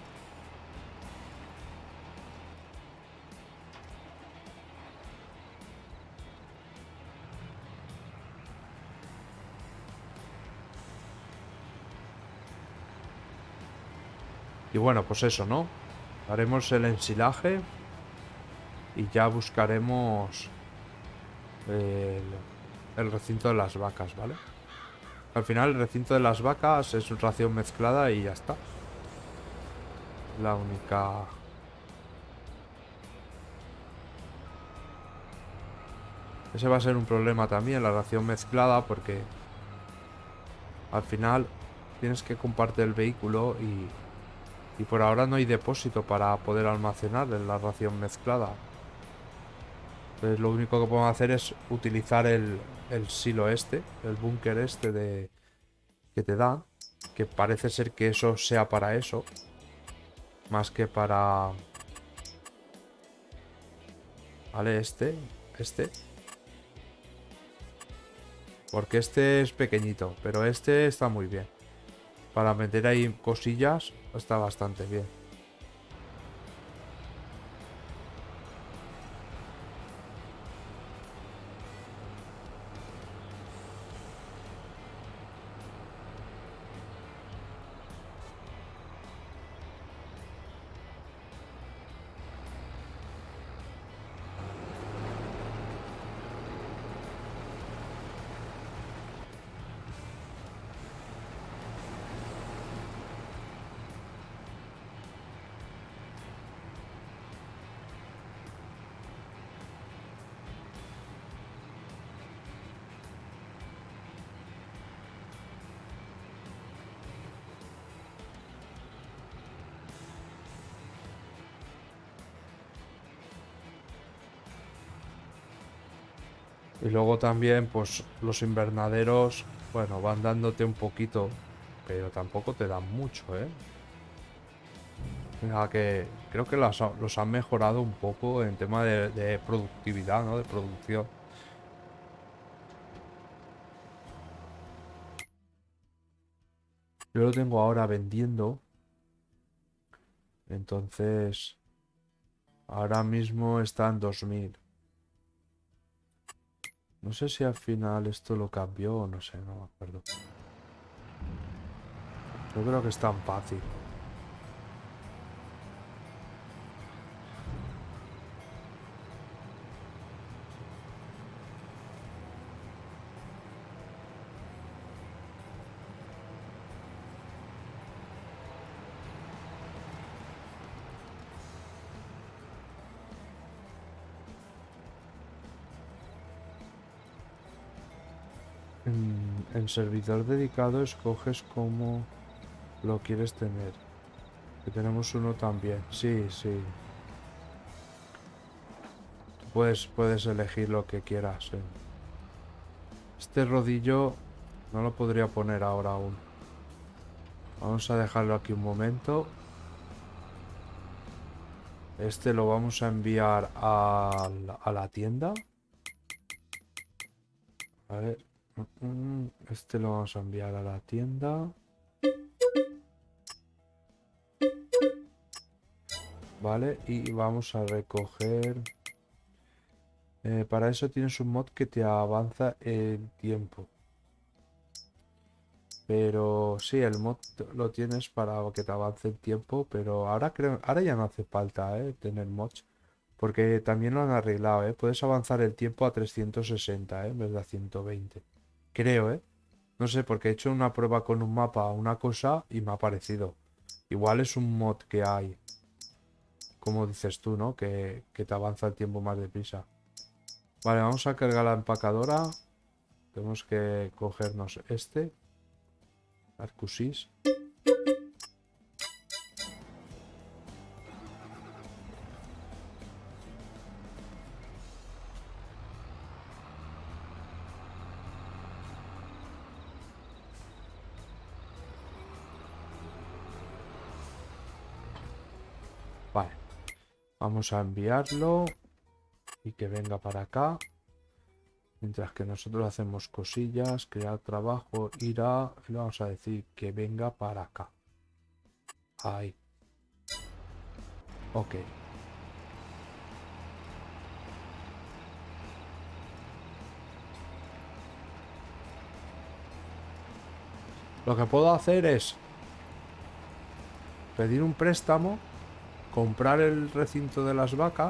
Speaker 1: Y bueno, pues eso, ¿no? Haremos el ensilaje y ya buscaremos el, el recinto de las vacas, ¿vale? Al final el recinto de las vacas es ración mezclada y ya está. La única... Ese va a ser un problema también, la ración mezclada, porque al final tienes que compartir el vehículo y, y por ahora no hay depósito para poder almacenar en la ración mezclada. Entonces lo único que podemos hacer es utilizar el, el silo este, el búnker este de, que te dan, que parece ser que eso sea para eso, más que para... Vale, este, este. Porque este es pequeñito, pero este está muy bien. Para meter ahí cosillas está bastante bien. Y luego también, pues los invernaderos, bueno, van dándote un poquito, pero tampoco te dan mucho, ¿eh? Mira que creo que los, ha- los han mejorado un poco en tema de, de productividad, ¿no? De producción. Yo lo tengo ahora vendiendo, entonces ahora mismo está en dos mil. No sé si al final esto lo cambió o no sé, no me acuerdo. Yo creo que es tan fácil. En, en servidor dedicado escoges cómo lo quieres tener. Que tenemos uno también. Sí, sí. Tú puedes, puedes elegir lo que quieras. eh. Este rodillo no lo podría poner ahora aún. Vamos a dejarlo aquí un momento. Este lo vamos a enviar a la, a la tienda. A ver. Este lo vamos a enviar a la tienda. Vale, y vamos a recoger... Eh, para eso tienes un mod que te avanza el tiempo. Pero sí, el mod lo tienes para que te avance el tiempo, pero ahora creo, ahora ya no hace falta, ¿eh? Tener mods. Porque también lo han arreglado, ¿eh? Puedes avanzar el tiempo a trescientos sesenta, ¿eh? En vez de a ciento veinte. Creo, ¿eh? No sé, porque he hecho una prueba con un mapa, una cosa, y me ha parecido. Igual es un mod que hay. Como dices tú, ¿no? Que, que te avanza el tiempo más deprisa. Vale, vamos a cargar la empacadora. Tenemos que cogernos este. Arcusis. Vale. Vamos a enviarlo. Y que venga para acá. Mientras que nosotros hacemos cosillas, crear trabajo, ir a... Le vamos a decir que venga para acá. Ahí. Ok. Lo que puedo hacer es pedir un préstamo, comprar el recinto de las vacas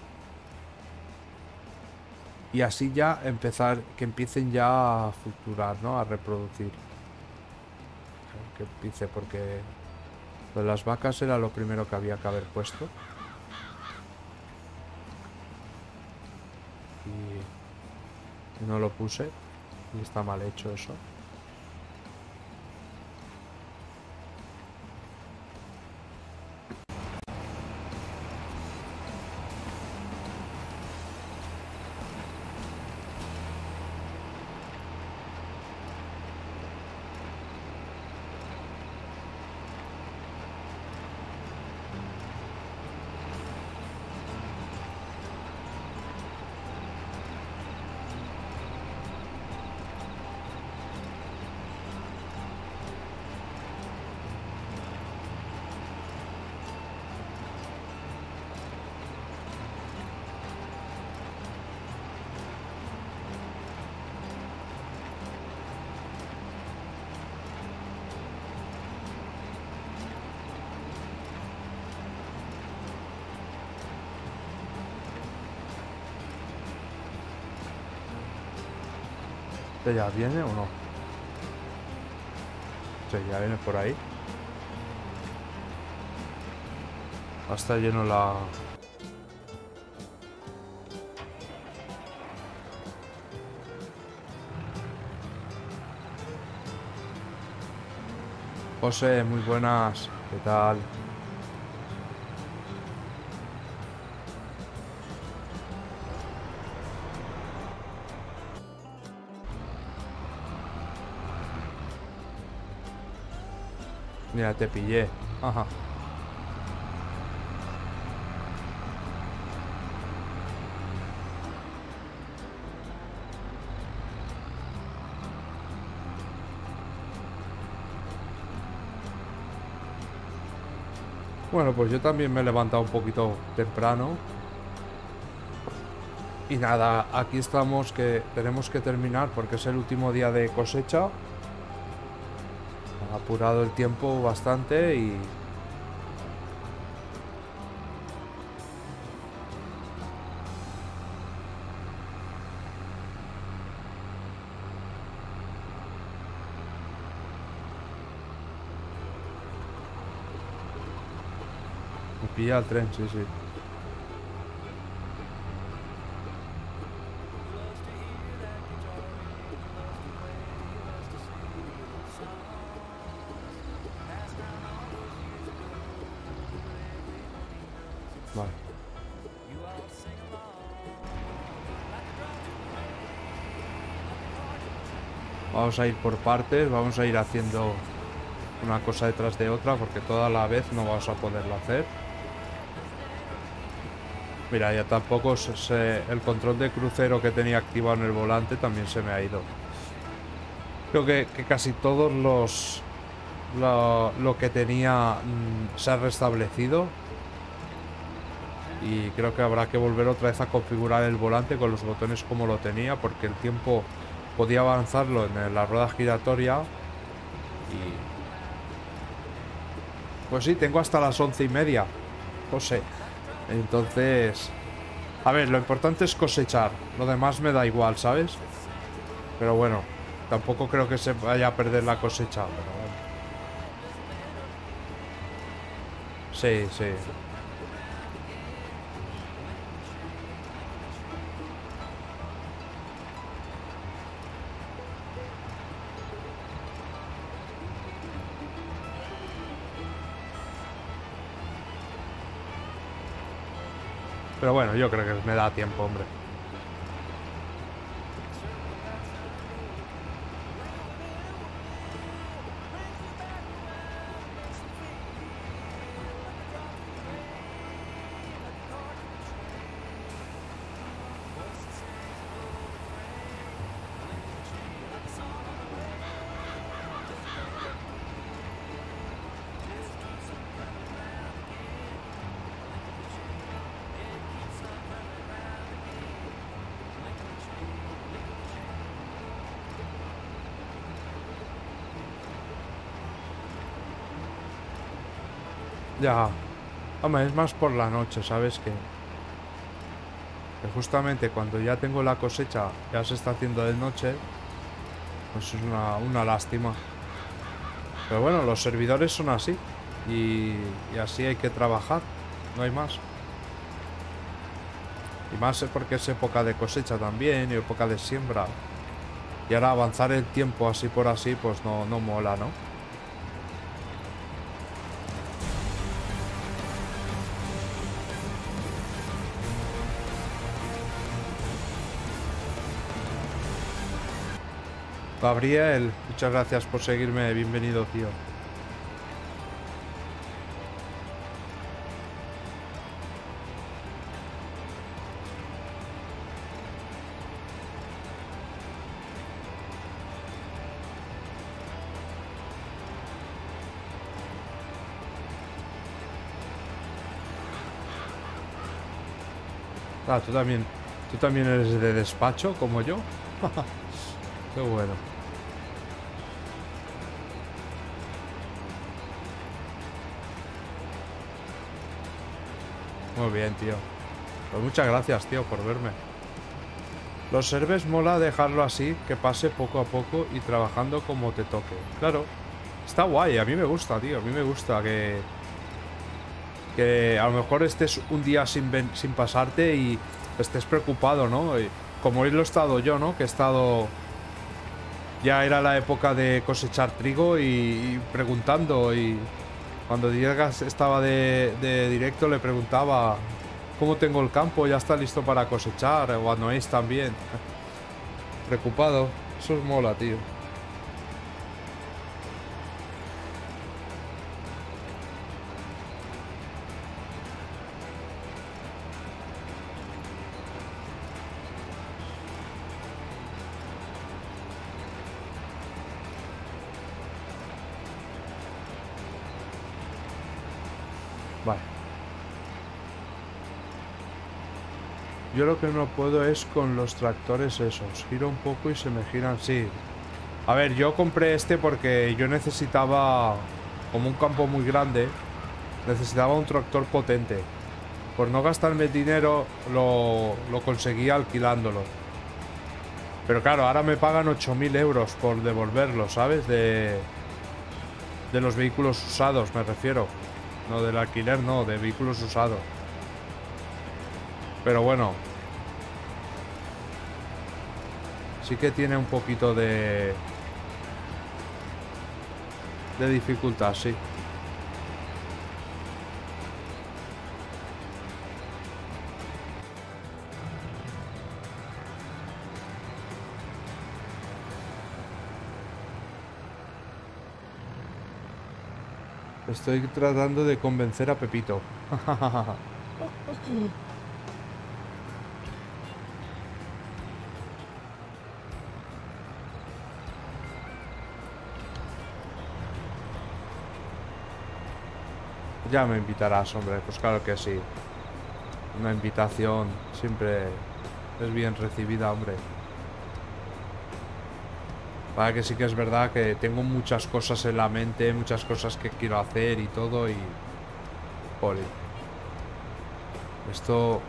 Speaker 1: y así ya empezar, que empiecen ya a fluctuar, ¿no? A reproducir. Que empiece, porque lo de las vacas era lo primero que había que haber puesto. Y no lo puse. Y está mal hecho eso. ¿Este ya viene o no? Sí, ya viene por ahí. Está lleno la... José, muy buenas. ¿Qué tal? Mira, te pillé. Ajá. Bueno, pues yo también me he levantado un poquito temprano. Y nada, aquí estamos, que tenemos que terminar porque es el último día de cosecha. Ha apurado el tiempo bastante y... Me pilla el tren, sí, sí. Vale. Vamos a ir por partes, vamos a ir haciendo una cosa detrás de otra porque toda la vez no vamos a poderlo hacer. Mira, ya tampoco se, se, el control de crucero que tenía activado en el volante también se me ha ido. Creo que, que casi todos los... Lo, lo que tenía mmm, se ha restablecido. Y creo que habrá que volver otra vez a configurar el volante con los botones como lo tenía, porque el tiempo podía avanzarlo en la rueda giratoria. Y... pues sí, tengo hasta las once y media. No sé. Entonces... a ver, lo importante es cosechar. Lo demás me da igual, ¿sabes? Pero bueno, tampoco creo que se vaya a perder la cosecha. Pero bueno. Sí, sí. Pero bueno, yo creo que me da tiempo, hombre. Ya, hombre, es más por la noche, ¿sabes? Que, que justamente cuando ya tengo la cosecha, ya se está haciendo de noche, pues es una, una lástima. Pero bueno, los servidores son así, y, y así hay que trabajar, no hay más. Y más porque es época de cosecha también, y época de siembra. Y ahora avanzar el tiempo así por así, pues no, no mola, ¿no? Gabriel, muchas gracias por seguirme. Bienvenido, tío. Ah, tú también. Tú también eres de despacho, como yo. Qué bueno. Muy bien, tío. Pues muchas gracias, tío, por verme. Los servers mola dejarlo así, que pase poco a poco y trabajando como te toque. Claro. Está guay, a mí me gusta, tío. A mí me gusta que... Que a lo mejor estés un día sin, ven sin pasarte y estés preocupado, ¿no? Y como hoy lo he estado yo, ¿no? Que he estado... Ya era la época de cosechar trigo y, y preguntando y... Cuando Diegas estaba de, de directo le preguntaba ¿cómo tengo el campo? ¿Ya está listo para cosechar? O a Noéis también. Preocupado. Eso es mola, tío. Vale. Yo lo que no puedo es con los tractores esos. Giro un poco y se me giran. Sí. A ver, yo compré este porque yo necesitaba, como un campo muy grande, necesitaba un tractor potente. Por no gastarme dinero, lo, lo conseguí alquilándolo. Pero claro, ahora me pagan ocho mil euros por devolverlo, ¿sabes? De, de los vehículos usados, me refiero. No del alquiler, no, de vehículos usados. Pero bueno. Sí que tiene un poquito de... de dificultad, sí. Estoy tratando de convencer a Pepito. Ya me invitarás, hombre. Pues claro que sí. Una invitación siempre es bien recibida, hombre. Para que sí que es verdad que tengo muchas cosas en la mente, muchas cosas que quiero hacer y todo y... Joder. Esto...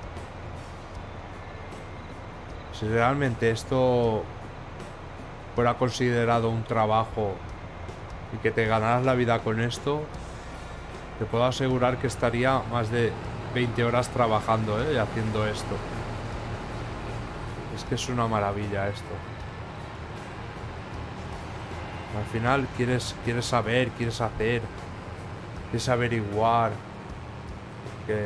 Speaker 1: Si realmente esto fuera considerado un trabajo y que te ganaras la vida con esto, te puedo asegurar que estaría más de veinte horas trabajando, ¿eh? Y haciendo esto. Es que es una maravilla esto. Al final quieres, quieres saber, quieres hacer, quieres averiguar. Que...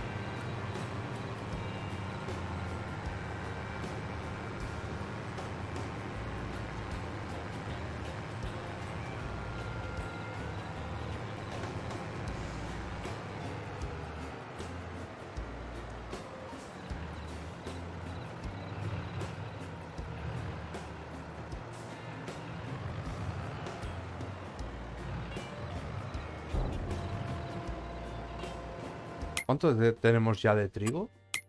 Speaker 1: ¿Cuánto de- tenemos ya de trigo?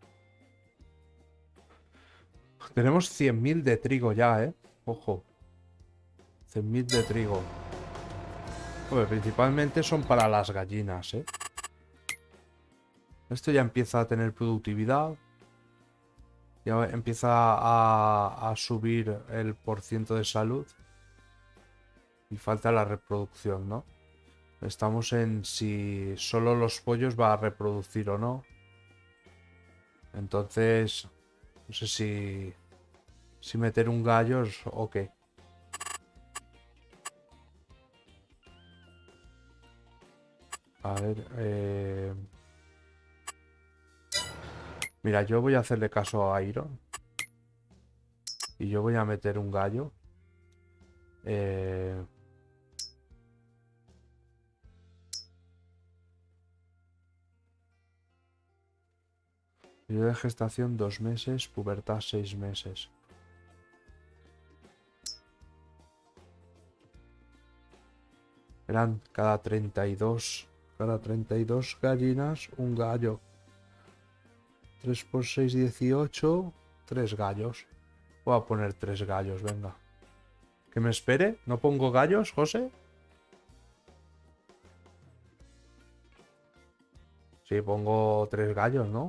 Speaker 1: Tenemos cien mil de trigo ya, ¿eh? Ojo. cien mil de trigo. Hombre, principalmente son para las gallinas, ¿eh? Esto ya empieza a tener productividad. Ya empieza a, a subir el porciento de salud. Y falta la reproducción, ¿no? Estamos en si solo los pollos va a reproducir o no. Entonces, no sé si, si meter un gallo o qué. A ver, eh... mira, yo voy a hacerle caso a Iron. Y yo voy a meter un gallo. Eh... Periodo de gestación dos meses, pubertad seis meses. Eran cada treinta y dos, cada treinta y dos gallinas, un gallo. tres por seis, dieciocho, tres gallos. Voy a poner tres gallos, venga. ¿Que me espere? ¿No pongo gallos, José? Sí, pongo tres gallos, ¿no?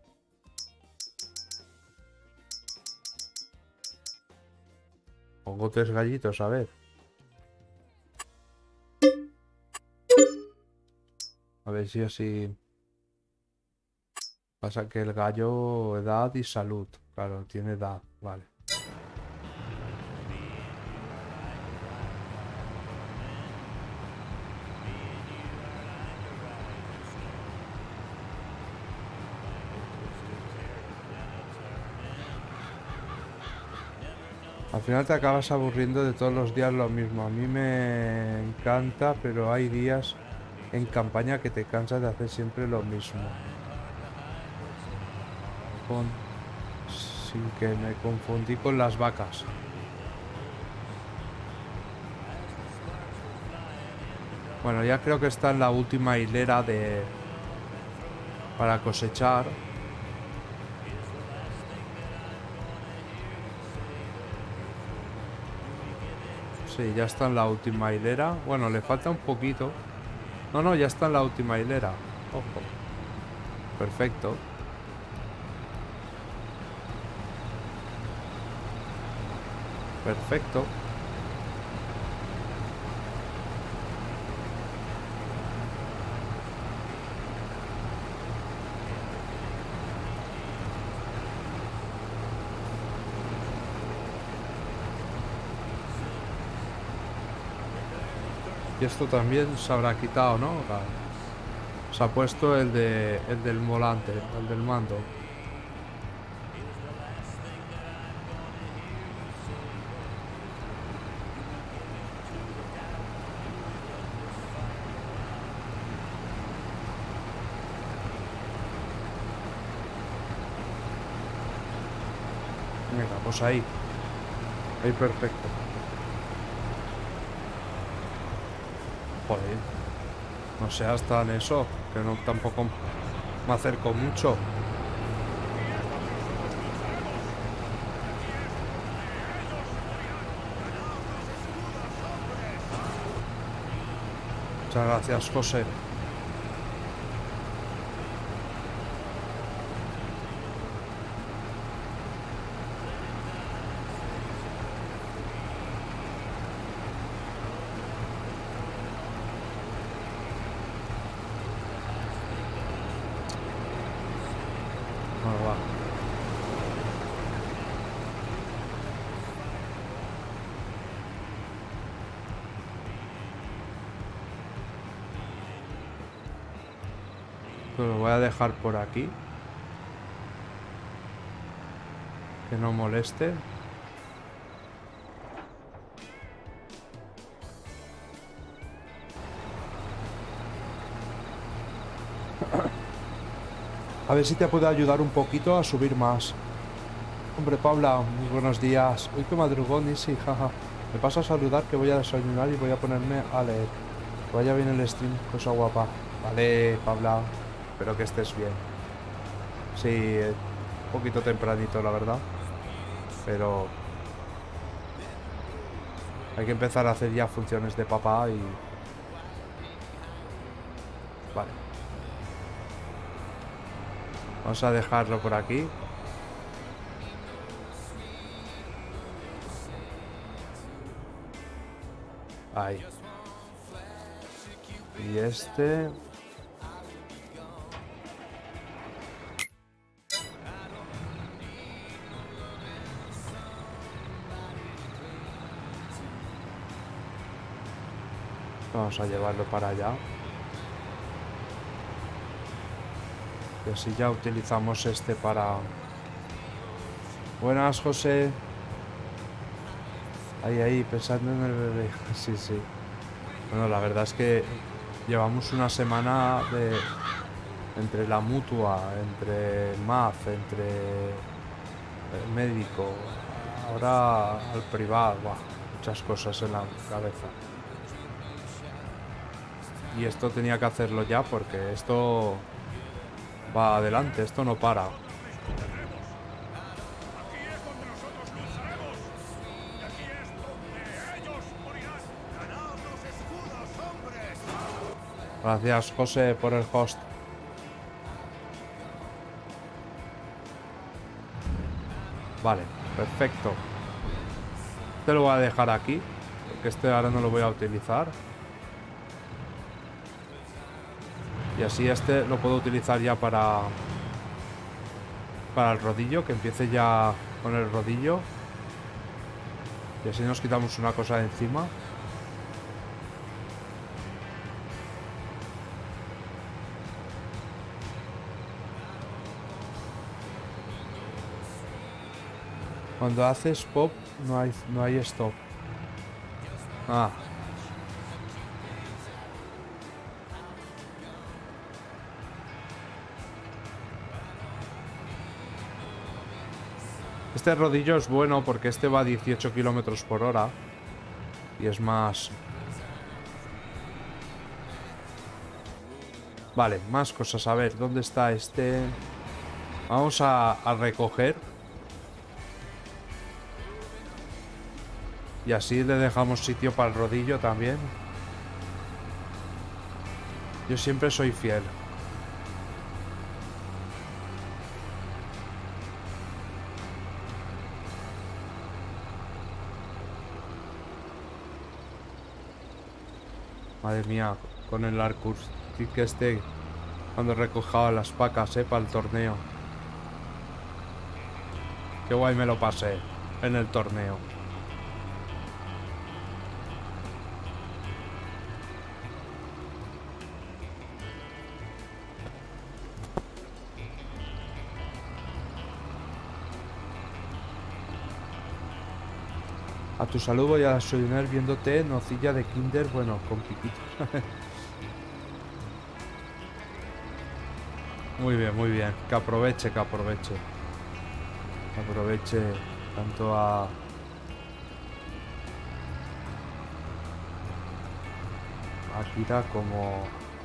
Speaker 1: Pongo tres gallitos, a ver. A ver si así... Pasa que el gallo, edad y salud. Claro, tiene edad, vale. Al final te acabas aburriendo de todos los días lo mismo. A mí me encanta, pero hay días en campaña que te cansas de hacer siempre lo mismo. Con... Sin que me confundí con las vacas. Bueno, ya creo que está en la última hilera de... para cosechar. Sí, ya está en la última hilera. Bueno, le falta un poquito. No, no, ya está en la última hilera. Ojo. Perfecto. Perfecto. Y esto también se habrá quitado, ¿no? Se ha puesto el de el del volante, el del mando. Venga, pues ahí. Ahí perfecto. Joder. No seas tan eso, que no tampoco me acerco mucho. Muchas gracias, José. Bueno, va. Lo voy a dejar por aquí. Que no moleste. A ver si te puedo ayudar un poquito a subir más. Hombre, Paula, muy buenos días. Uy, qué madrugón, y sí, jaja. Me paso a saludar que voy a desayunar y voy a ponerme a leer. Que vaya bien el stream, cosa guapa. Vale, Paula. Espero que estés bien. Sí, un poquito tempranito, la verdad. Pero hay que empezar a hacer ya funciones de papá y... Vale. Vamos a dejarlo por aquí. Ahí. Y este... Vamos a llevarlo para allá. Y así ya utilizamos este para... Buenas, José. Ahí, ahí, pensando en el bebé. Sí, sí. Bueno, la verdad es que llevamos una semana de... Entre la mutua, entre el M A F, entre el médico, ahora al privado, buah, muchas cosas en la cabeza. Y esto tenía que hacerlo ya porque esto va adelante, esto no para.
Speaker 2: Aquí es donde nosotros lucharemos. Y aquí es donde ellos morirán. ¡Ganaos los escudos, hombres!
Speaker 1: Gracias, José, por el host. Vale, perfecto. Este lo voy a dejar aquí, porque este ahora no lo voy a utilizar. Y así este lo puedo utilizar ya para... Para el rodillo, que empiece ya con el rodillo. Y así nos quitamos una cosa de encima. Cuando haces pop no hay, no hay stop. Ah. Este rodillo es bueno porque este va a dieciocho kilómetros por hora. Y es más... Vale, más cosas. A ver, ¿dónde está este? Vamos a, a recoger. Y así le dejamos sitio para el rodillo también. Yo siempre soy fiel. Madre mía, con el Arcurstick este, cuando recojaba las pacas, eh, para el torneo. Qué guay me lo pasé en el torneo. A tu salud voy a desayunar viéndote nocilla de Kinder, bueno, con piquitos. Muy bien, muy bien. Que aproveche, que aproveche. Que aproveche Tanto a... a Kira como...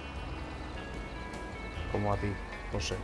Speaker 1: como a ti, José.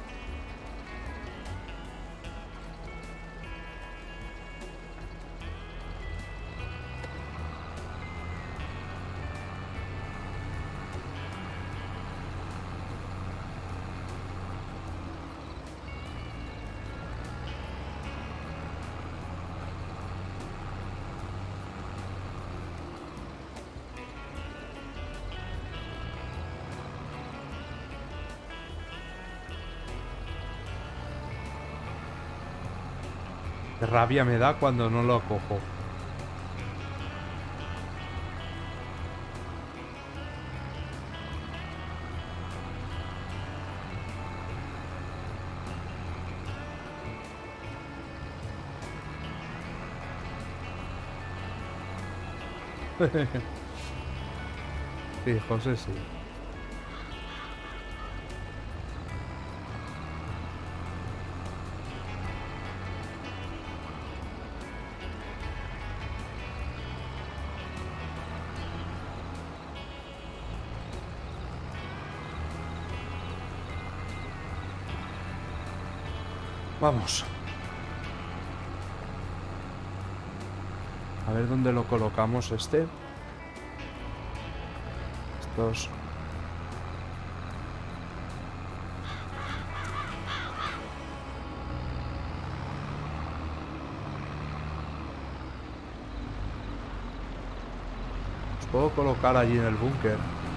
Speaker 1: Qué rabia me da cuando no lo cojo. Sí, José, sí. Vamos. A ver dónde lo colocamos este. Estos... Los puedo colocar allí en el búnker.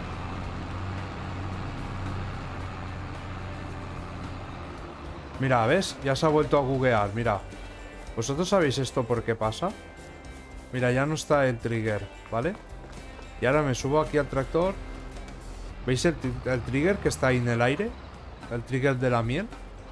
Speaker 1: Mira, ¿ves? Ya se ha vuelto a buguear, mira. ¿Vosotros sabéis esto por qué pasa? Mira, ya no está el trigger, ¿vale? Y ahora me subo aquí al tractor. ¿Veis el, el trigger que está ahí en el aire? El trigger de la miel.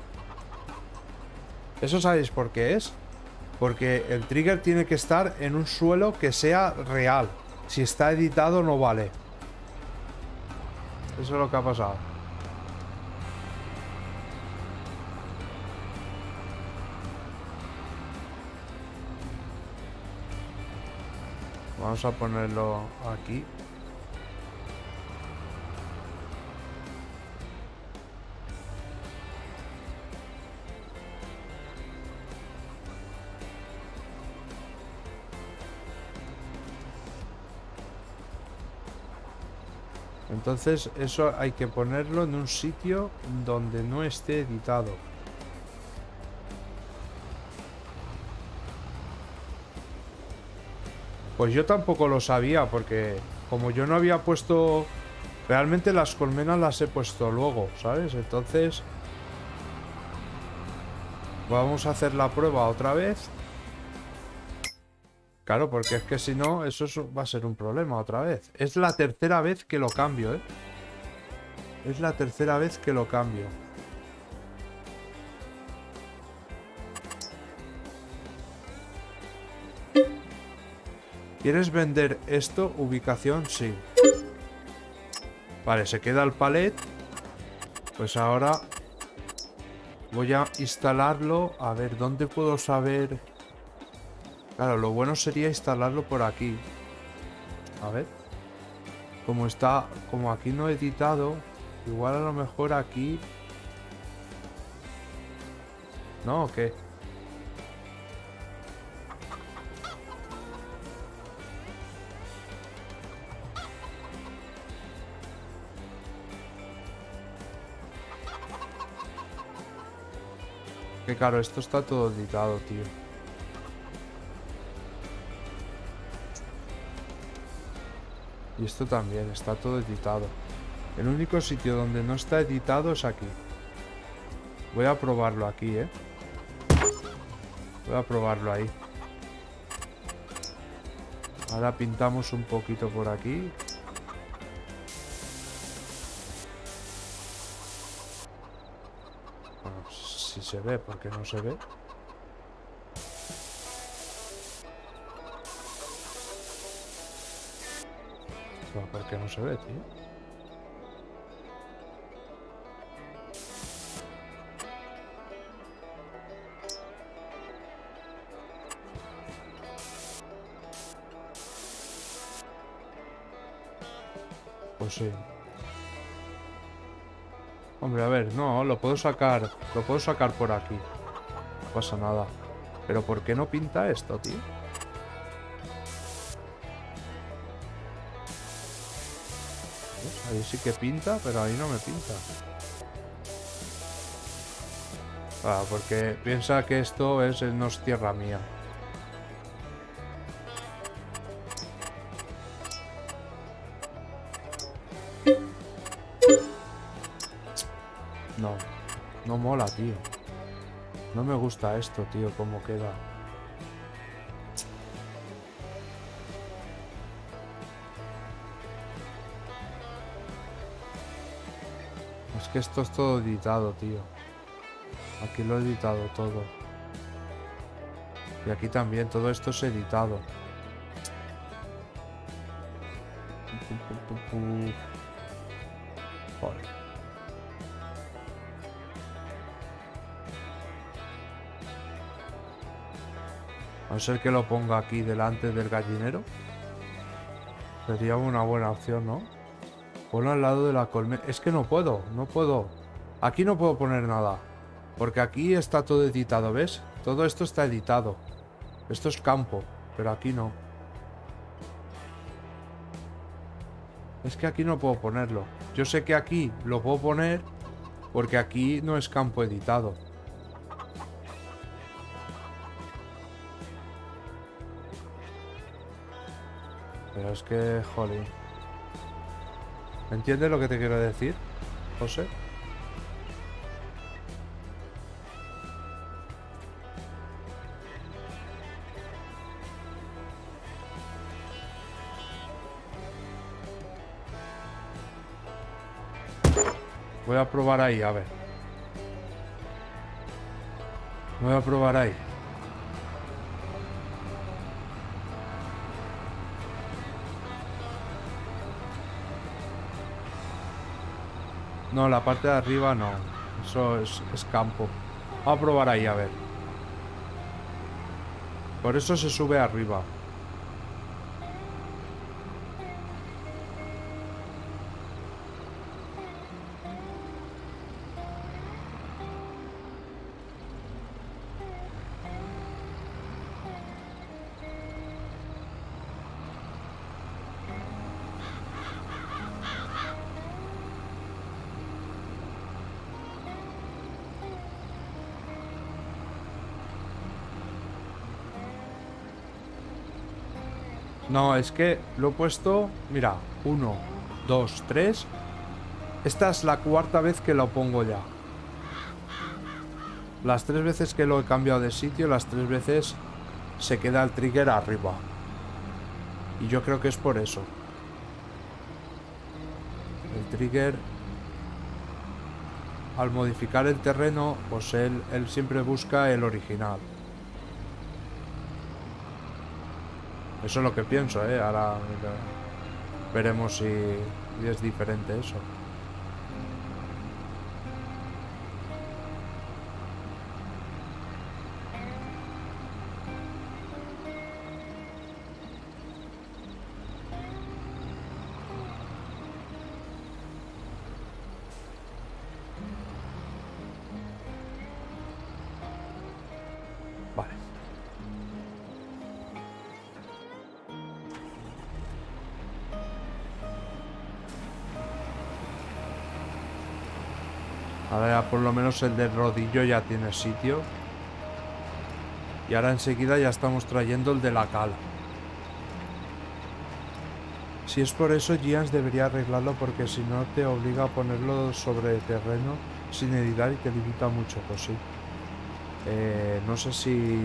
Speaker 1: ¿Eso sabéis por qué es? Porque el trigger tiene que estar en un suelo que sea real. Si está editado no vale. Eso es lo que ha pasado. Vamos a ponerlo aquí. Entonces eso hay que ponerlo en un sitio donde no esté editado. Pues yo tampoco lo sabía porque como yo no había puesto... Realmente las colmenas las he puesto luego, ¿sabes? Entonces... Vamos a hacer la prueba otra vez. Claro, porque es que si no, eso va a ser un problema otra vez. Es la tercera vez que lo cambio, ¿eh? Es la tercera vez que lo cambio. ¿Quieres vender esto? Ubicación, sí. Vale, se queda el palet. Pues ahora voy a instalarlo. A ver, ¿dónde puedo saber? Claro, lo bueno sería instalarlo por aquí. A ver. Como está, como aquí no he editado, igual a lo mejor aquí... ¿No? ¿O qué? Que claro, esto está todo editado, tío. Y esto también, está todo editado. El único sitio donde no está editado es aquí. Voy a probarlo aquí, ¿eh? Voy a probarlo ahí. Ahora pintamos un poquito por aquí. Bueno, si se ve, porque no se ve. No, porque no se ve, tío. Pues sí. Hombre, a ver, no, lo puedo sacar. Lo puedo sacar por aquí. No pasa nada. Pero ¿por qué no pinta esto, tío? ¿Ves? Ahí sí que pinta, pero ahí no me pinta. Ah, porque piensa que esto es, no es tierra mía. No, no mola, tío. No me gusta esto, tío, cómo queda. Es que esto es todo editado, tío. Aquí lo he editado todo. Y aquí también, todo esto es editado. Joder. A no ser que lo ponga aquí delante del gallinero. Sería una buena opción, ¿no? Ponlo al lado de la colmena. Es que no puedo, no puedo. Aquí no puedo poner nada. Porque aquí está todo editado, ¿ves? Todo esto está editado. Esto es campo, pero aquí no. Es que aquí no puedo ponerlo. Yo sé que aquí lo puedo poner porque aquí no es campo editado. Pero es que, jolín. ¿Entiendes lo que te quiero decir, José? Voy a probar ahí, a ver. Voy a probar ahí. No, la parte de arriba no. Eso es, es campo. Vamos a probar ahí, a ver. Por eso se sube arriba. No, es que lo he puesto... Mira, uno, dos, tres. Esta es la cuarta vez que lo pongo ya. Las tres veces que lo he cambiado de sitio, las tres veces se queda el trigger arriba. Y yo creo que es por eso. El trigger, al modificar el terreno, pues él, él siempre busca el original. Eso es lo que pienso, ¿eh? Ahora veremos si, si es diferente eso. Vale. Ahora ya por lo menos el del rodillo ya tiene sitio. Y ahora enseguida ya estamos trayendo el de la cal. Si es por eso, Giants debería arreglarlo porque si no te obliga a ponerlo sobre terreno sin editar y te limita mucho, pues sí. Eh, no sé si...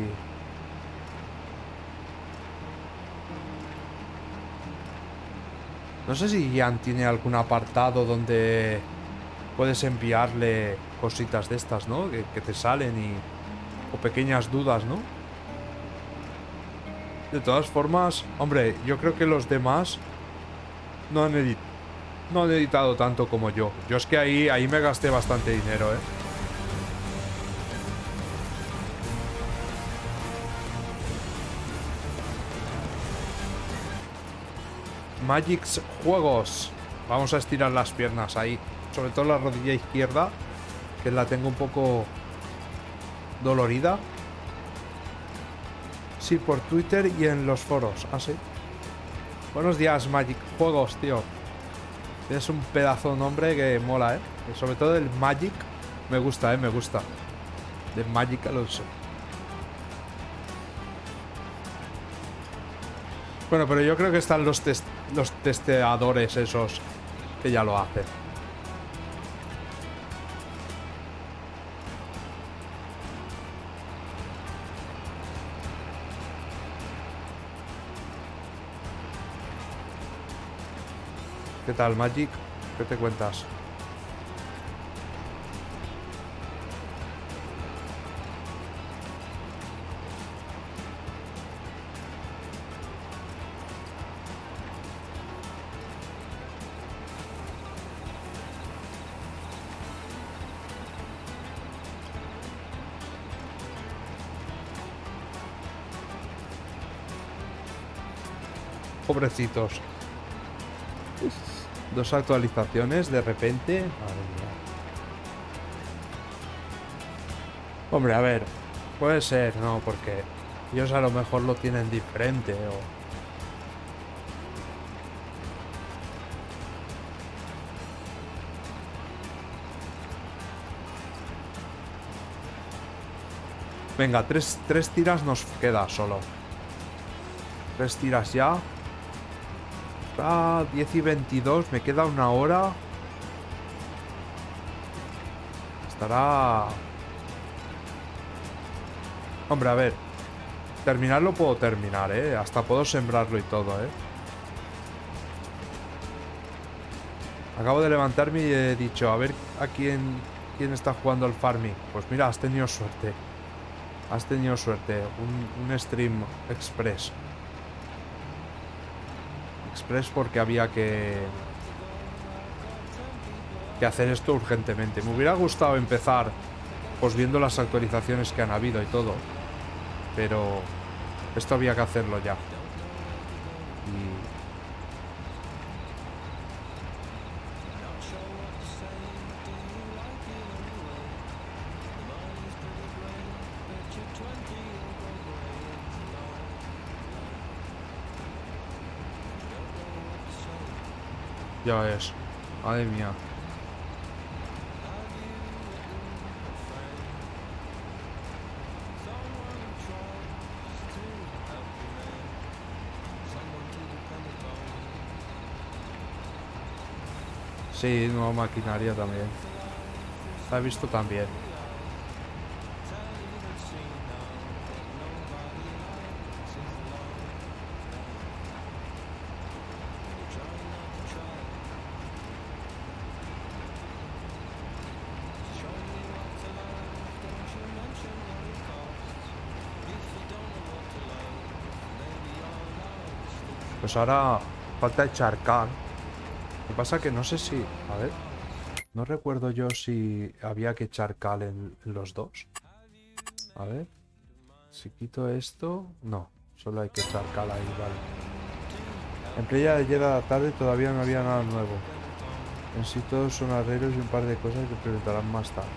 Speaker 1: No sé si Gian tiene algún apartado donde puedes enviarle cositas de estas, ¿no? Que, que te salen y... o pequeñas dudas, ¿no? De todas formas, hombre, yo creo que los demás no han, edit no han editado tanto como yo. Yo es que ahí, ahí me gasté bastante dinero, ¿eh? Magix Juegos. Vamos a estirar las piernas ahí. Sobre todo la rodilla izquierda, que la tengo un poco dolorida. Sí, por Twitter y en los foros. Ah, sí. Buenos días, Magic. Juegos, tío. Tienes un pedazo de nombre que mola, ¿eh? Y sobre todo el Magic. Me gusta, ¿eh? Me gusta. De Magic Alonso. Bueno, pero yo creo que están los, test los testeadores esos que ya lo hacen. ¿Qué tal, Magic? ¿Qué te cuentas? Pobrecitos. Dos actualizaciones de repente. Madre mía. Hombre, a ver. Puede ser, ¿no? Porque ellos a lo mejor lo tienen diferente o... Venga, tres, tres tiras nos queda solo. Tres tiras ya. Ah, diez y veintidós, me queda una hora. Estará... Hombre, a ver. Terminarlo puedo terminar, ¿eh? Hasta puedo sembrarlo y todo, ¿eh? Acabo de levantarme y he dicho, a ver a quién, quién está jugando al farming. Pues mira, has tenido suerte. Has tenido suerte. Un, un stream express. Express porque había que que hacer esto urgentemente. Me hubiera gustado empezar pues viendo las actualizaciones que han habido y todo, pero esto había que hacerlo ya. Y ya ves, madre mía. Sí, nueva maquinaria también. La he visto también. Pues ahora falta echar cal. Lo que pasa que no sé si... A ver. No recuerdo yo si había que echar cal en, en los dos. A ver. Si quito esto... No. Solo hay que echar cal ahí, vale. En playa de ayer a la tarde todavía no había nada nuevo. En sí todos son arreglos y un par de cosas que presentarán más tarde.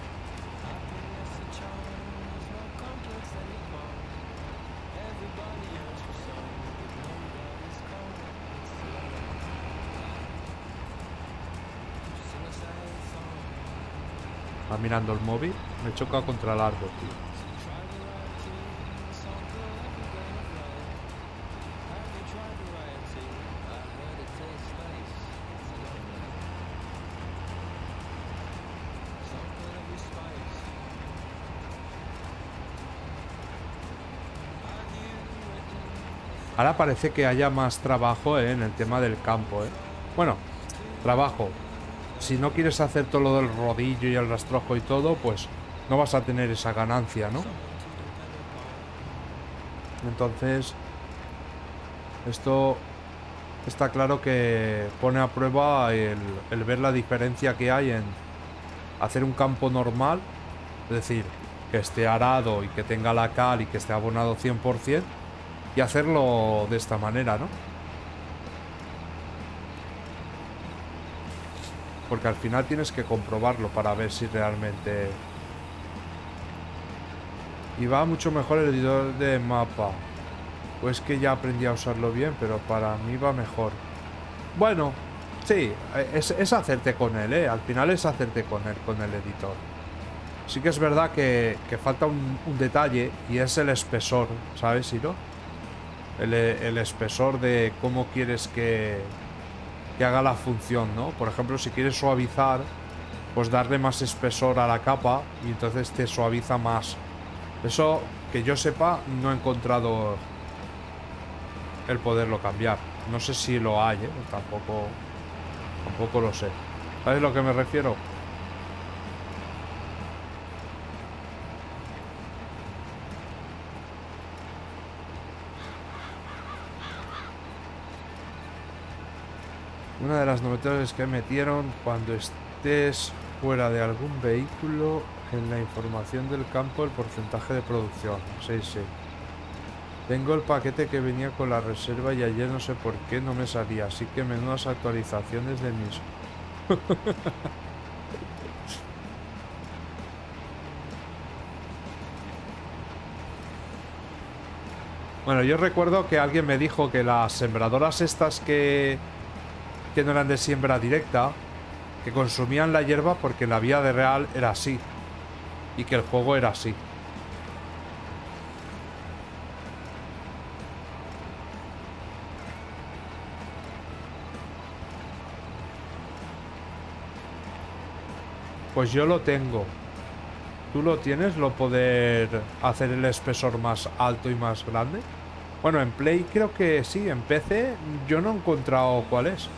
Speaker 1: Va mirando el móvil. Me choca contra el árbol, tío. Ahora parece que haya más trabajo, ¿eh? En el tema del campo, ¿eh? Bueno, trabajo. Si no quieres hacer todo lo del rodillo y el rastrojo y todo, pues no vas a tener esa ganancia, ¿no? Entonces, esto está claro que pone a prueba el, el ver la diferencia que hay en hacer un campo normal, es decir, que esté arado y que tenga la cal y que esté abonado cien por cien, y hacerlo de esta manera, ¿no? Porque al final tienes que comprobarlo para ver si realmente... Y va mucho mejor el editor de mapa. Pues que ya aprendí a usarlo bien, pero para mí va mejor. Bueno, sí, es, es hacerte con él, ¿eh? Al final es hacerte con él, con el editor. Sí que es verdad que, que falta un, un detalle y es el espesor, ¿sabes, Hiro? El, el espesor de cómo quieres que, que haga la función, ¿no? Por ejemplo, si quieres suavizar, pues darle más espesor a la capa y entonces te suaviza más. Eso, que yo sepa, no he encontrado el poderlo cambiar. No sé si lo hay, ¿eh? Tampoco, tampoco lo sé. ¿Sabes a lo que me refiero? Una de las novedades que metieron cuando estés fuera de algún vehículo en la información del campo, el porcentaje de producción. Sí, sí. Tengo el paquete que venía con la reserva y ayer no sé por qué no me salía, así que menudas actualizaciones de mis... Bueno, yo recuerdo que alguien me dijo que las sembradoras estas que... que no eran de siembra directa, que consumían la hierba porque la vía de real era así y que el juego era así. Pues yo lo tengo. ¿Tú lo tienes? ¿Lo poder hacer el espesor más alto y más grande? Bueno, en Play creo que sí. En P C yo no he encontrado cuál es.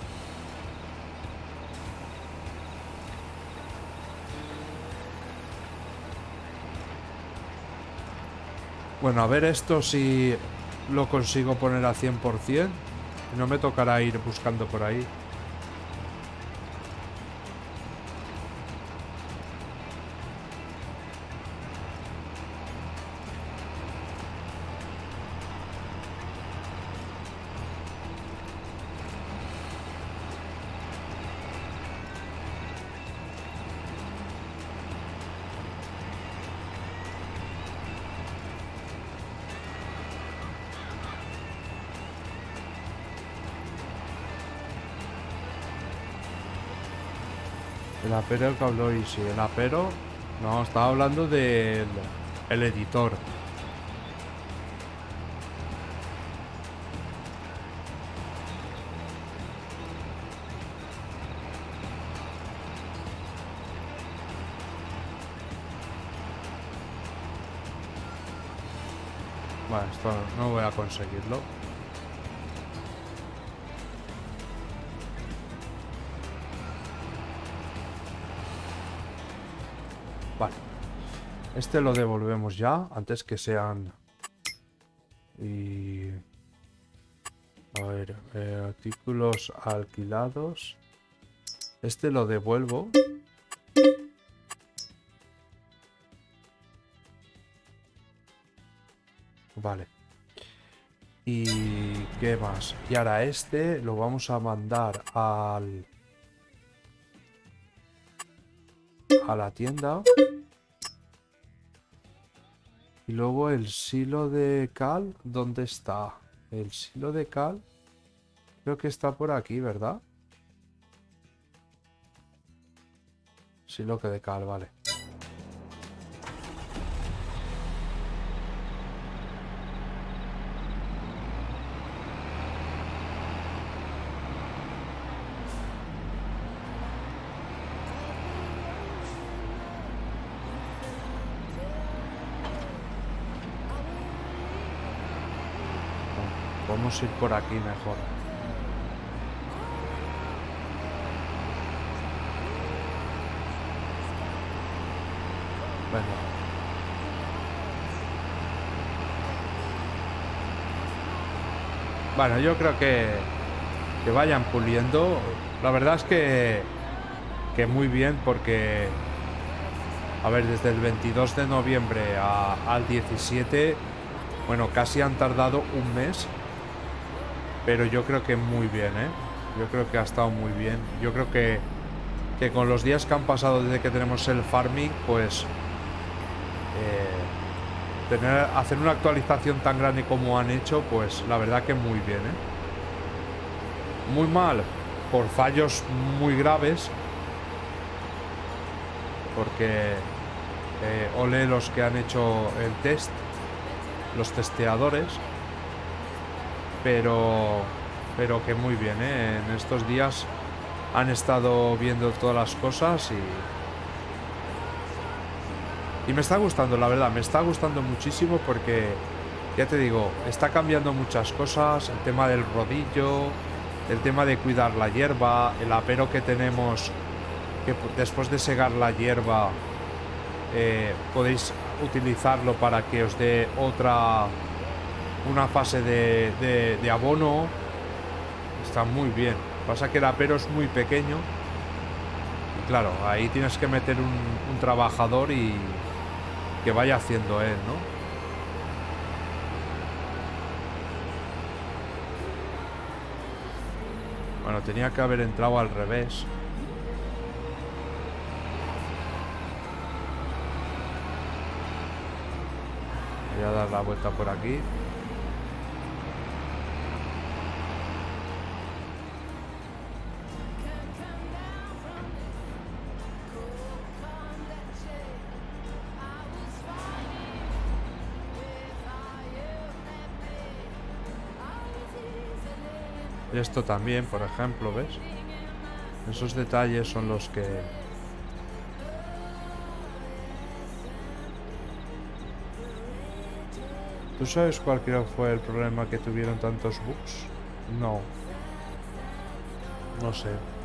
Speaker 1: Bueno, a ver esto si lo consigo poner a cien por cien. No me tocará ir buscando por ahí. El apero que habló y sí, el apero... No, estaba hablando del el editor. Bueno, esto no voy a conseguirlo. Vale. Este lo devolvemos ya, antes que sean... Y... A ver, eh, artículos alquilados. Este lo devuelvo. Vale. ¿Y qué más? Y ahora este lo vamos a mandar al... a la tienda. Y luego el silo de cal, ¿dónde está? El silo de cal creo que está por aquí, ¿verdad? Silo que de cal, vale. Vamos a ir por aquí mejor. Venga. Bueno, yo creo que que vayan puliendo. La verdad es que que muy bien, porque a ver, desde el veintidós de noviembre a, al diecisiete, bueno, casi han tardado un mes. Pero yo creo que muy bien, ¿eh? Yo creo que ha estado muy bien. Yo creo que, que con los días que han pasado desde que tenemos el farming, pues eh, tener, hacer una actualización tan grande como han hecho, pues la verdad que muy bien, ¿eh? Muy mal por fallos muy graves, porque eh, ole los que han hecho el test, los testeadores, pero pero que muy bien, ¿eh? En estos días han estado viendo todas las cosas y y me está gustando, la verdad, me está gustando muchísimo porque ya te digo, está cambiando muchas cosas, el tema del rodillo, el tema de cuidar la hierba, el apero que tenemos, que después de segar la hierba eh, podéis utilizarlo para que os dé otra, una fase de, de, de abono. Está muy bien. Pasa que el apero es muy pequeño y claro, ahí tienes que meter un, un trabajador y que vaya haciendo él, ¿no? Bueno, tenía que haber entrado al revés. Voy a dar la vuelta por aquí. Y esto también, por ejemplo, ¿ves? Esos detalles son los que... ¿Tú sabes cuál creo fue el problema que tuvieron tantos bugs? No. No sé.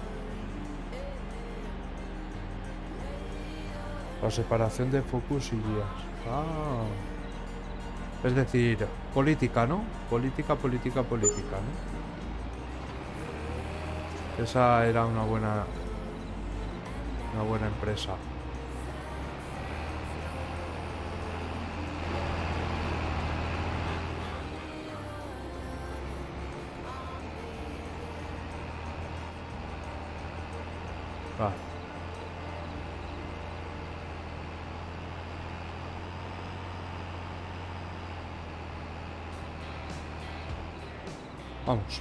Speaker 1: La separación de focus y guías. Ah. Es decir, política, ¿no? Política, política, política, ¿no? Esa era una buena... Una buena empresa. Va. Vamos.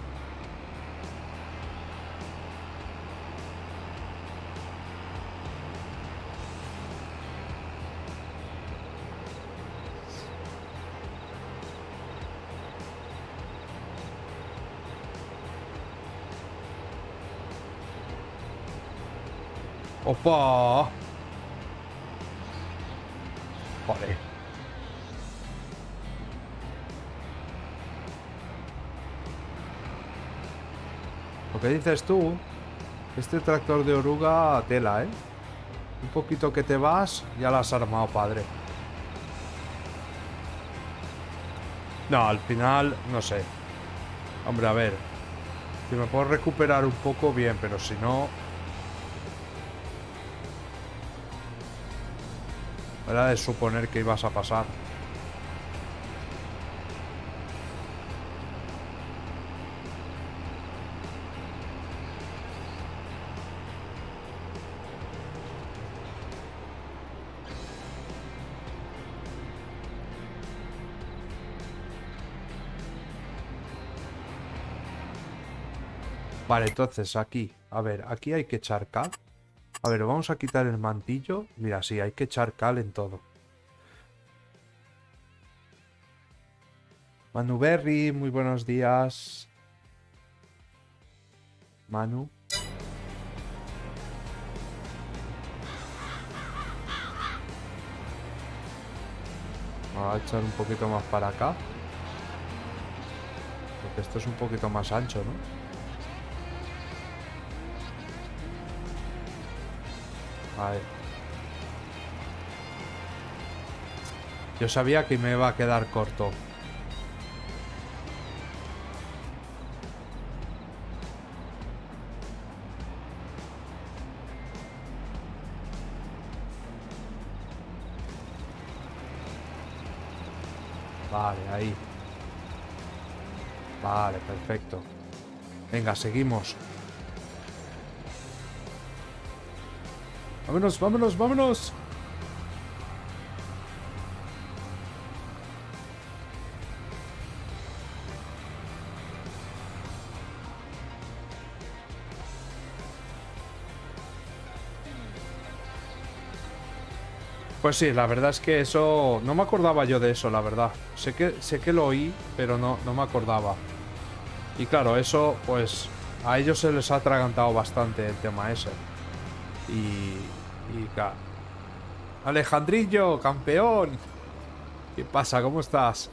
Speaker 1: ¡Opa! Vale. Lo que dices tú, este tractor de oruga tela, ¿eh? Un poquito que te vas, ya la has armado, padre. No, al final, no sé. Hombre, a ver. Si me puedo recuperar un poco, bien, pero si no... Era de suponer que ibas a pasar. Vale, entonces aquí, a ver, aquí hay que echar cal. A ver, vamos a quitar el mantillo. Mira, sí, hay que echar cal en todo. Manu Berry, muy buenos días. Manu. Vamos a echar un poquito más para acá. Porque esto es un poquito más ancho, ¿no? Vale. Yo sabía que me iba a quedar corto. Vale, ahí. Vale, perfecto. Venga, seguimos. Vámonos, vámonos, vámonos. Pues sí, la verdad es que eso... No me acordaba yo de eso, la verdad. Sé que, sé que lo oí, pero no, no me acordaba. Y claro, eso, pues... A ellos se les ha atragantado bastante el tema ese. Y... Y claro... Alejandrillo, campeón. ¿Qué pasa? ¿Cómo estás?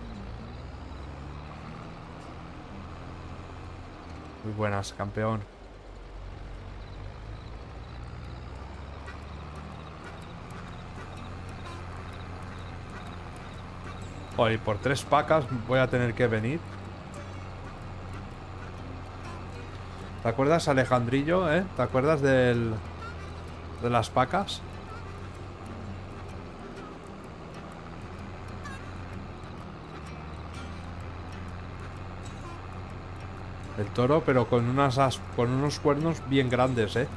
Speaker 1: Muy buenas, campeón. Hoy por tres pacas voy a tener que venir. ¿Te acuerdas, Alejandrillo, eh? ¿Te acuerdas del... de las pacas? El toro, pero con unas as... con unos cuernos bien grandes, eh.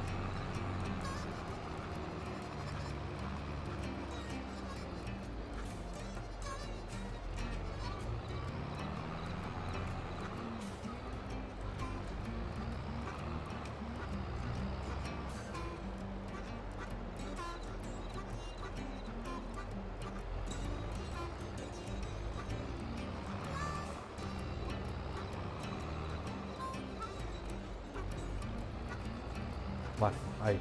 Speaker 1: Vale, ahí.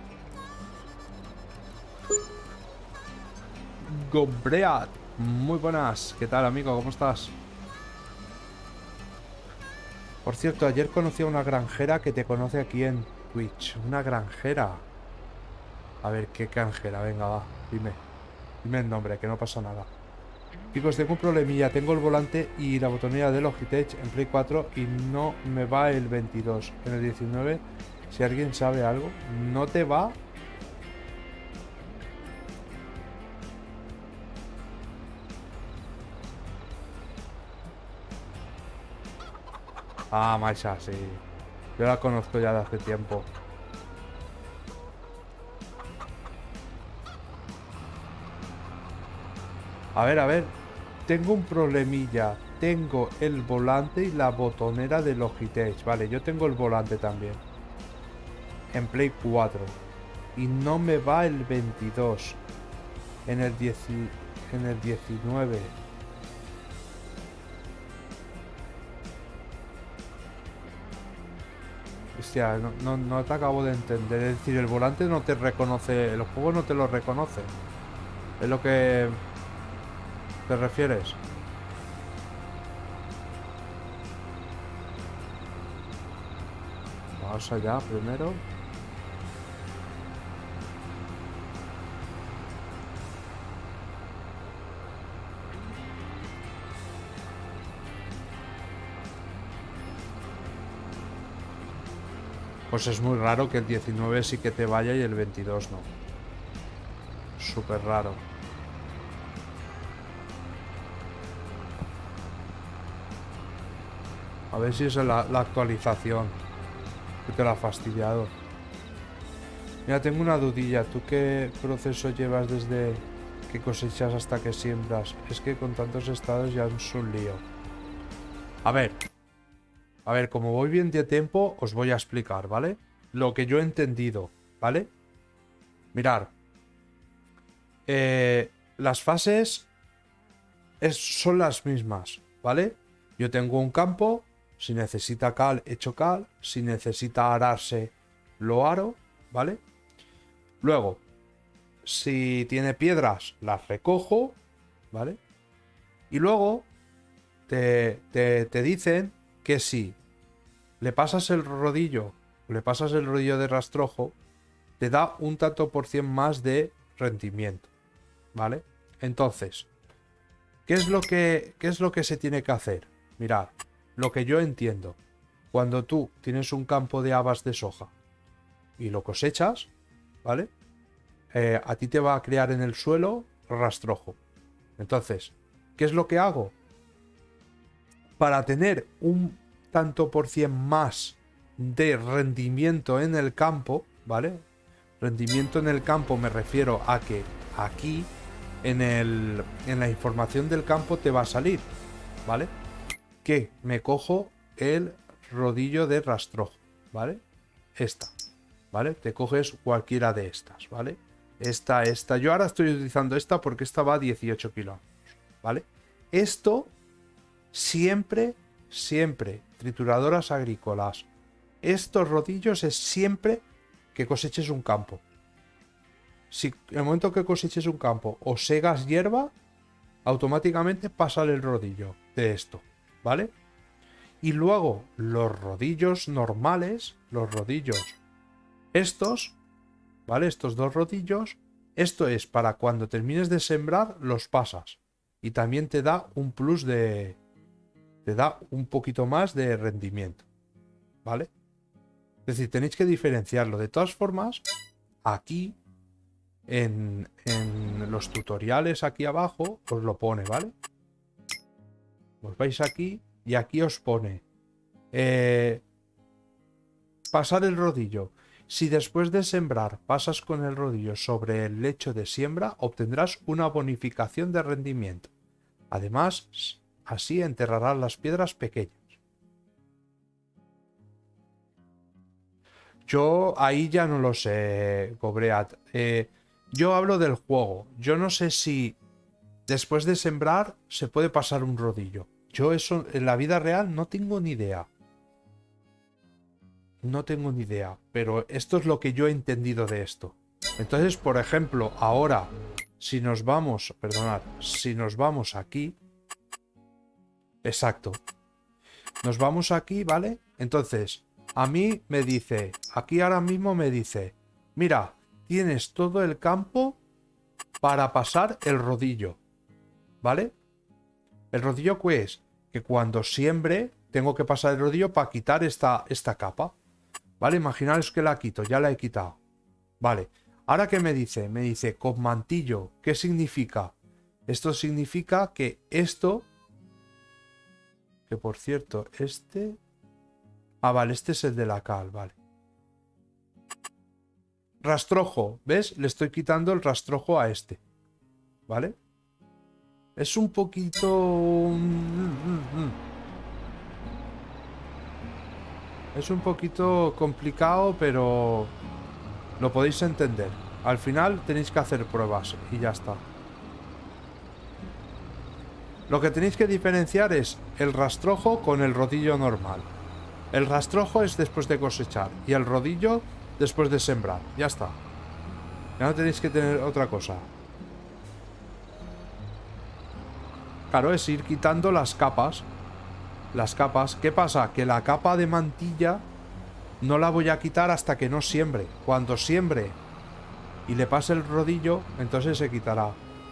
Speaker 1: Gobreat. Muy buenas. ¿Qué tal, amigo? ¿Cómo estás? Por cierto, ayer conocí a una granjera que te conoce aquí en Twitch. Una granjera. A ver, ¿qué granjera? Venga, va. Dime. Dime el nombre, que no pasa nada. Chicos, tengo un problemilla. Tengo el volante y la botonera de Logitech en Play cuatro y no me va el veintidós. En el diecinueve, si alguien sabe algo, ¿no te va? Ah, Maisha, sí. Yo la conozco ya de hace tiempo. A ver, a ver. Tengo un problemilla. Tengo el volante y la botonera de Logitech. Vale, yo tengo el volante también. En Play cuatro. Y no me va el veintidós. En el, diez, en el diecinueve. Hostia, no, no, no te acabo de entender. Es decir, el volante no te reconoce. El juego no te lo reconoce. Es lo que te refieres. Vamos allá primero. Pues es muy raro que el diecinueve sí que te vaya y el veintidós no. Súper raro. A ver si es la, la actualización que te la ha fastidiado. Mira, tengo una dudilla. ¿Tú qué proceso llevas desde que cosechas hasta que siembras? Es que con tantos estados ya es un lío. A ver. A ver, como voy bien de tiempo, os voy a explicar, ¿vale? Lo que yo he entendido, ¿vale? Mirad. Eh, las fases es, son las mismas, ¿vale? Yo tengo un campo. Si necesita cal, echo cal. Si necesita ararse, lo aro, ¿vale? Luego, si tiene piedras, las recojo, ¿vale? Y luego te, te, te dicen que si le pasas el rodillo, le pasas el rodillo de rastrojo, te da un tanto por cien más de rendimiento, ¿vale? Entonces, ¿qué es lo que, qué es lo que se tiene que hacer? Mirad, lo que yo entiendo, cuando tú tienes un campo de habas de soja y lo cosechas, ¿vale? Eh, a ti te va a crear en el suelo rastrojo. Entonces, ¿qué es lo que hago? Para tener un tanto por cien más de rendimiento en el campo, ¿vale? Rendimiento en el campo me refiero a que aquí en, el, en la información del campo te va a salir, ¿vale? Que me cojo el rodillo de rastrojo, ¿vale? Esta, ¿vale? Te coges cualquiera de estas, ¿vale? Esta, esta. Yo ahora estoy utilizando esta porque esta va a dieciocho kilómetros, ¿vale? Esto siempre, siempre, trituradoras agrícolas. Estos rodillos es siempre que coseches un campo. Si en el momento que coseches un campo o segas hierba, automáticamente pasa el rodillo de esto, ¿vale? Y luego los rodillos normales, los rodillos estos, ¿vale? Estos dos rodillos, esto es para cuando termines de sembrar, los pasas. Y también te da un plus de... te da un poquito más de rendimiento, ¿vale? Es decir, tenéis que diferenciarlo. De todas formas, aquí, en, en los tutoriales aquí abajo, os lo pone, ¿vale? Os vais aquí y aquí os pone eh, pasar el rodillo. Si después de sembrar pasas con el rodillo sobre el lecho de siembra, obtendrás una bonificación de rendimiento. Además, así enterrarás las piedras pequeñas. Yo ahí ya no lo sé, Gobreat. Eh, yo hablo del juego. Yo no sé si después de sembrar se puede pasar un rodillo. Yo eso en la vida real no tengo ni idea. No tengo ni idea. Pero esto es lo que yo he entendido de esto. Entonces, por ejemplo, ahora, si nos vamos, perdonad, si nos vamos aquí. Exacto. Nos vamos aquí, ¿vale? Entonces, a mí me dice, aquí ahora mismo me dice, mira, tienes todo el campo para pasar el rodillo, ¿vale? El rodillo, ¿qué es? Que cuando siembre, tengo que pasar el rodillo para quitar esta, esta capa, ¿vale? Imaginaos que la quito, ya la he quitado, ¿vale? Ahora, ¿qué me dice? Me dice, con mantillo, ¿qué significa? Esto significa que esto, que por cierto, este... Ah, vale, este es el de la cal, vale. Rastrojo, ¿ves? Le estoy quitando el rastrojo a este, ¿vale? Es un poquito... Es un poquito complicado, pero lo podéis entender. Al final tenéis que hacer pruebas y ya está. Lo que tenéis que diferenciar es el rastrojo con el rodillo normal. El rastrojo es después de cosechar y el rodillo después de sembrar. Ya está. Ya no tenéis que tener otra cosa. Claro, es ir quitando las capas. Las capas. ¿Qué pasa? Que la capa de mantilla no la voy a quitar hasta que no siembre. Cuando siembre y le pase el rodillo, entonces se quitará.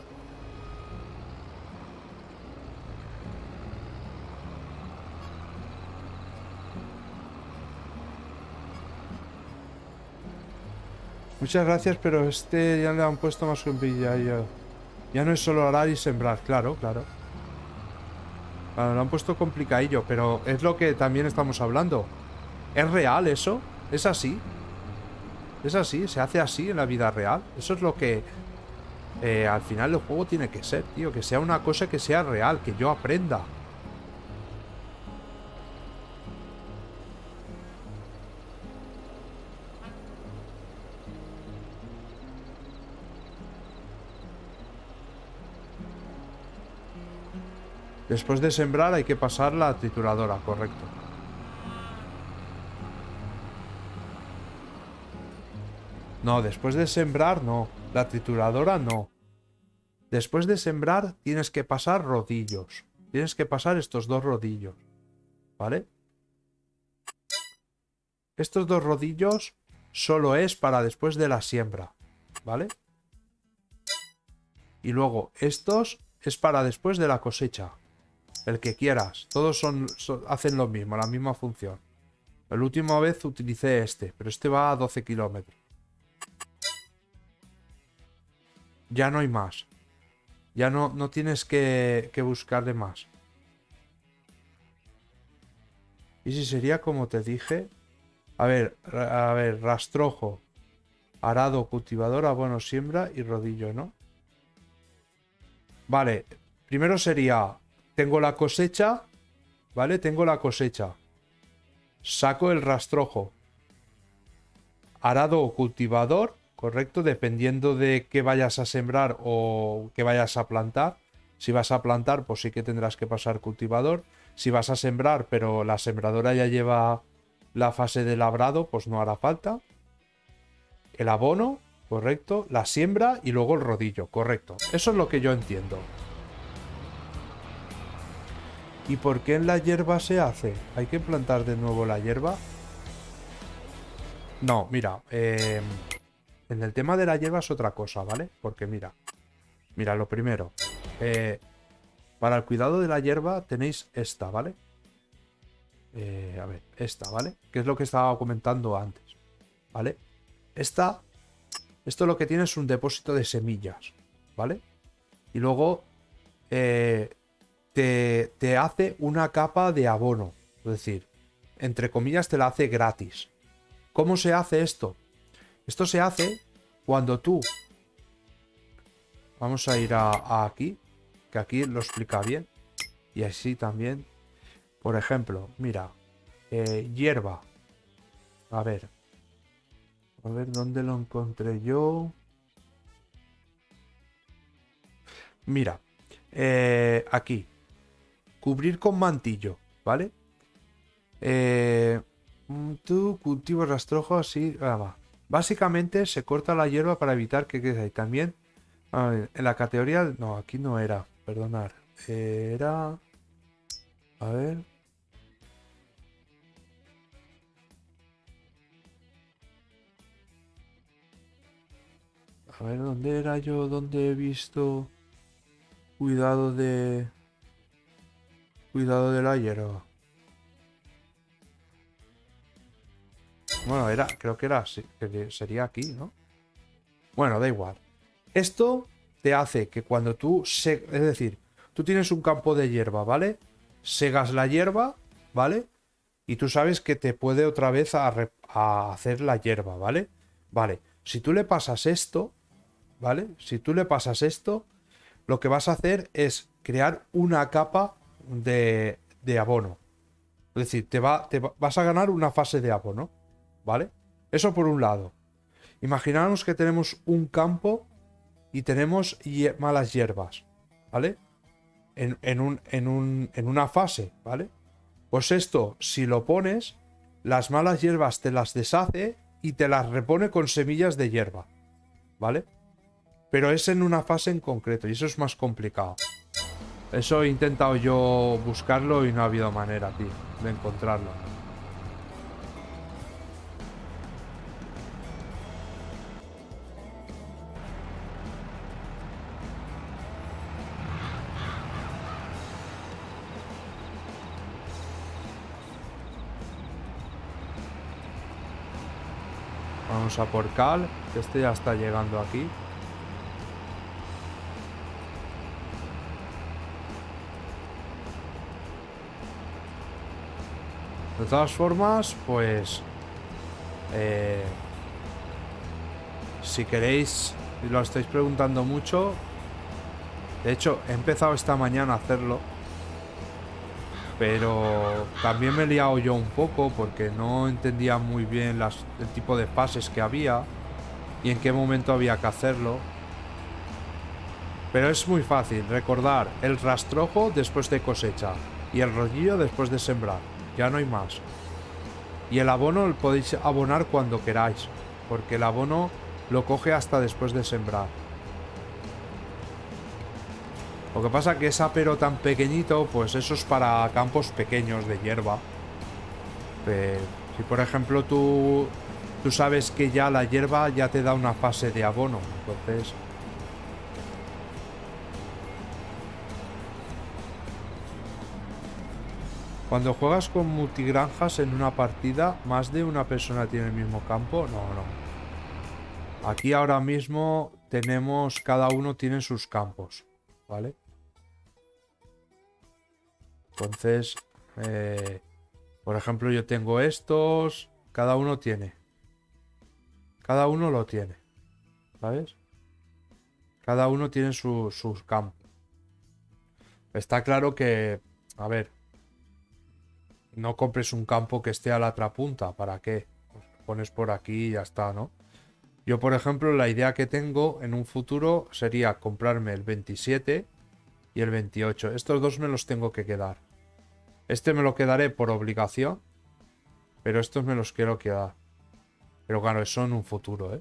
Speaker 1: Muchas gracias, pero este ya le han puesto más complicado. Ya no es solo arar y sembrar, claro, claro. Claro, lo han puesto complicadillo, pero es lo que también estamos hablando. ¿Es real eso? ¿Es así? ¿Es así? ¿Se hace así en la vida real? Eso es lo que eh, al final el juego tiene que ser, tío. Que sea una cosa que sea real, que yo aprenda. Después de sembrar hay que pasar la trituradora, correcto. No, después de sembrar no. La trituradora no. Después de sembrar tienes que pasar rodillos. Tienes que pasar estos dos rodillos. ¿Vale? Estos dos rodillos solo es para después de la siembra. ¿Vale? Y luego estos es para después de la cosecha. El que quieras. Todos son, son, hacen lo mismo, la misma función. La última vez utilicé este, pero este va a doce kilómetros. Ya no hay más. Ya no, no tienes que, que buscarle más. Y si sería como te dije... A ver, a ver, rastrojo. Arado, cultivador, abono, siembra y rodillo, ¿no? Vale, primero sería, tengo la cosecha, ¿vale? Tengo la cosecha. Saco el rastrojo. Arado o cultivador, correcto, dependiendo de qué vayas a sembrar o qué vayas a plantar. Si vas a plantar, pues sí que tendrás que pasar cultivador. Si vas a sembrar, pero la sembradora ya lleva la fase de labrado, pues no hará falta. El abono, correcto, la siembra y luego el rodillo, correcto. Eso es lo que yo entiendo. ¿Y por qué en la hierba se hace? ¿Hay que plantar de nuevo la hierba? No, mira, eh, en el tema de la hierba es otra cosa, ¿vale? Porque mira, mira, lo primero, eh, para el cuidado de la hierba tenéis esta, ¿vale? Eh, a ver, esta, ¿vale? Que es lo que estaba comentando antes, ¿vale? Esta, esto lo que tiene es un depósito de semillas, ¿vale? Y luego eh, te, te hace una capa de abono, es decir, entre comillas te la hace gratis. ¿Cómo se hace esto? Esto se hace cuando tú... Vamos a ir a, a aquí, que aquí lo explica bien. Y así también. Por ejemplo, mira, eh, hierba. A ver. A ver, ¿dónde lo encontré yo? Mira, eh, aquí. Cubrir con mantillo, ¿vale? Eh, tú cultivas rastrojo así. Ah, va. Básicamente se corta la hierba para evitar que quede ahí. También a ver, en la categoría... No, aquí no era. Perdonar. Eh, era... A ver... A ver, ¿dónde era yo? ¿Dónde he visto cuidado de... Cuidado de la hierba? Bueno, era... Creo que era así. Que sería aquí, ¿no? Bueno, da igual. Esto te hace que cuando tú... Se... Es decir, tú tienes un campo de hierba, ¿vale? Segas la hierba, ¿vale? Y tú sabes que te puede otra vez a, re... a hacer la hierba, ¿vale? Vale. Si tú le pasas esto, ¿vale? Si tú le pasas esto, lo que vas a hacer es crear una capa de, de abono. Es decir, te, va, te va, vas a ganar una fase de abono, ¿vale? Eso por un lado. Imaginaros que tenemos un campo y tenemos hier- malas hierbas, ¿vale? En, en, un, en, un, en una fase, ¿vale? Pues esto, si lo pones, las malas hierbas te las deshace y te las repone con semillas de hierba, ¿vale? Pero es en una fase en concreto y eso es más complicado. Eso he intentado yo buscarlo y no ha habido manera, tío, de encontrarlo. Vamos a por Cal, que este ya está llegando aquí. De todas formas, pues... Eh, si queréis, y lo estáis preguntando mucho... De hecho, he empezado esta mañana a hacerlo. Pero también me he liado yo un poco porque no entendía muy bien las, el tipo de fases que había y en qué momento había que hacerlo. Pero es muy fácil recordar el rastrojo después de cosecha y el rodillo después de sembrar. Ya no hay más. Y el abono lo podéis abonar cuando queráis, porque el abono lo coge hasta después de sembrar. Lo que pasa que es apero tan pequeñito, pues eso es para campos pequeños de hierba. Pero si por ejemplo tú, tú sabes que ya la hierba ya te da una fase de abono, entonces... Cuando juegas con multigranjas en una partida, ¿más de una persona tiene el mismo campo? No, no. Aquí ahora mismo tenemos, cada uno tiene sus campos, ¿vale? Entonces, eh, por ejemplo, yo tengo estos, cada uno tiene. Cada uno lo tiene, ¿sabes? Cada uno tiene su, sus campos. Está claro que, a ver, no compres un campo que esté a la otra punta. ¿Para qué? Pues lo pones por aquí y ya está, ¿no? Yo, por ejemplo, la idea que tengo en un futuro sería comprarme el veintisiete y el veintiocho. Estos dos me los tengo que quedar. Este me lo quedaré por obligación, pero estos me los quiero quedar. Pero claro, eso en un futuro, ¿eh?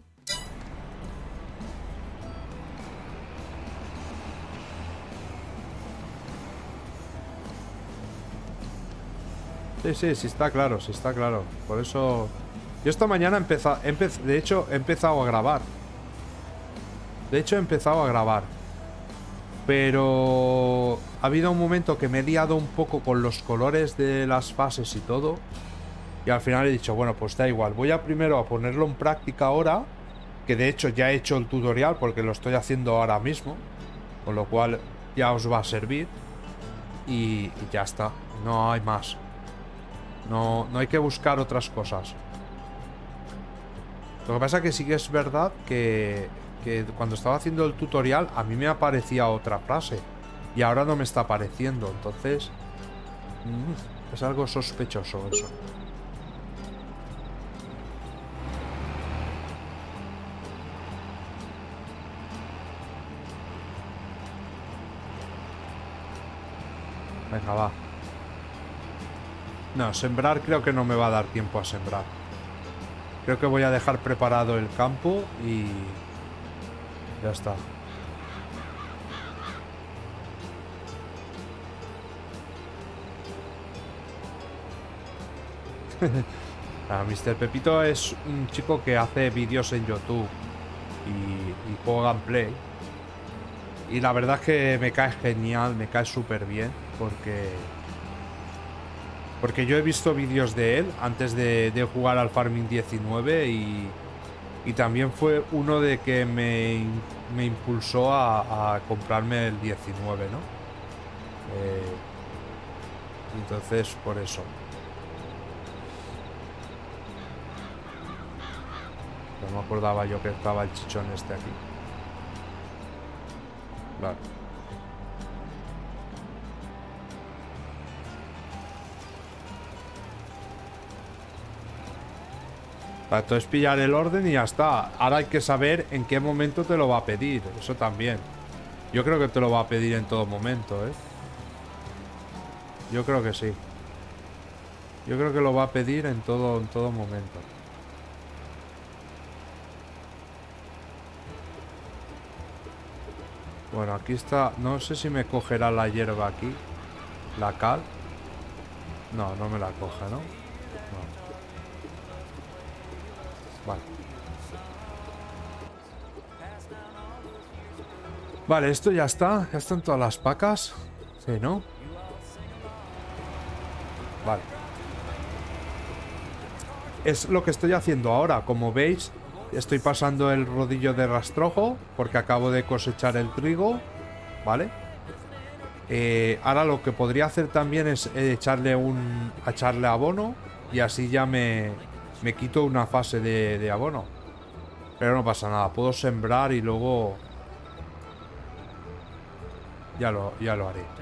Speaker 1: Sí, sí, sí está claro, sí está claro. Por eso... Yo esta mañana he empezado... Empe... De hecho, he empezado a grabar. De hecho, he empezado a grabar. Pero... Ha habido un momento que me he liado un poco con los colores de las fases y todo. Y al final he dicho, bueno, pues da igual. Voy a primero a ponerlo en práctica ahora. Que de hecho ya he hecho el tutorial porque lo estoy haciendo ahora mismo. Con lo cual ya os va a servir. Y, y ya está. No hay más. No, no hay que buscar otras cosas. Lo que pasa es que sí que es verdad que, que cuando estaba haciendo el tutorial a mí me aparecía otra frase. Y ahora no me está apareciendo. Entonces... Mmm, es algo sospechoso eso. Venga, va. No, sembrar creo que no me va a dar tiempo a sembrar. Creo que voy a dejar preparado el campo y... ya está. Ah, mister Pepito es un chico que hace vídeos en YouTube y, y juega en Play. Y la verdad es que me cae genial, me cae súper bien, porque... Porque yo he visto vídeos de él antes de, de jugar al Farming diecinueve y, y también fue uno de que me, me impulsó a, a comprarme el diecinueve, ¿no? Eh, entonces, por eso. No me acordaba yo que estaba el chichón este aquí. Vale. Entonces pillar el orden y ya está. Ahora hay que saber en qué momento te lo va a pedir. Eso también. Yo creo que te lo va a pedir en todo momento, ¿eh? Yo creo que sí. Yo creo que lo va a pedir en todo, en todo momento. Bueno, aquí está... No sé si me cogerá la hierba aquí. La cal. No, no me la coge, ¿no? No. Vale. Vale, esto ya está. Ya están todas las pacas. Sí, ¿no? Vale. Es lo que estoy haciendo ahora. Como veis, estoy pasando el rodillo de rastrojo porque acabo de cosechar el trigo. ¿Vale? Eh, ahora lo que podría hacer también es echarle un... echarle abono. Y así ya me... me quito una fase de, de abono. Pero no pasa nada. Puedo sembrar y luego... Ya lo, ya lo haré.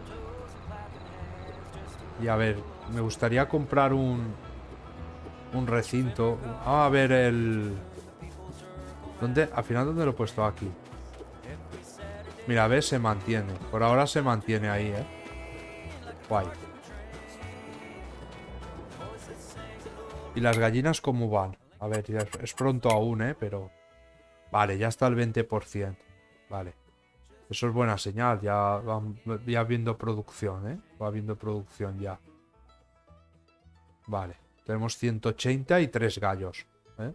Speaker 1: Y a ver, me gustaría comprar un... un recinto. Vamos a ver el... ¿Dónde? Al final, ¿dónde lo he puesto? Aquí. Mira, a ver, se mantiene. Por ahora se mantiene ahí, ¿eh? Guay. ¿Y las gallinas cómo van? A ver, es pronto aún, ¿eh? Pero... Vale, ya está el veinte por ciento. Vale. Eso es buena señal. Ya va ya viendo producción, ¿eh? Va viendo producción ya. Vale. Tenemos ciento ochenta y tres gallos, ¿eh?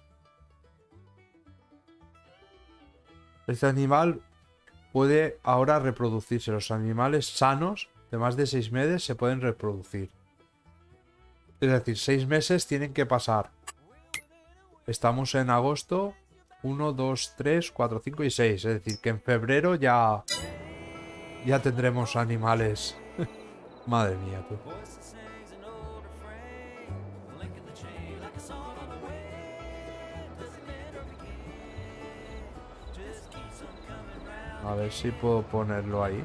Speaker 1: Este animal puede ahora reproducirse. Los animales sanos de más de seis meses se pueden reproducir. Es decir, seis meses tienen que pasar. Estamos en agosto. uno, dos, tres, cuatro, cinco y seis. Es decir, que en febrero ya... Ya tendremos animales. Madre mía, tú. A ver si puedo ponerlo ahí.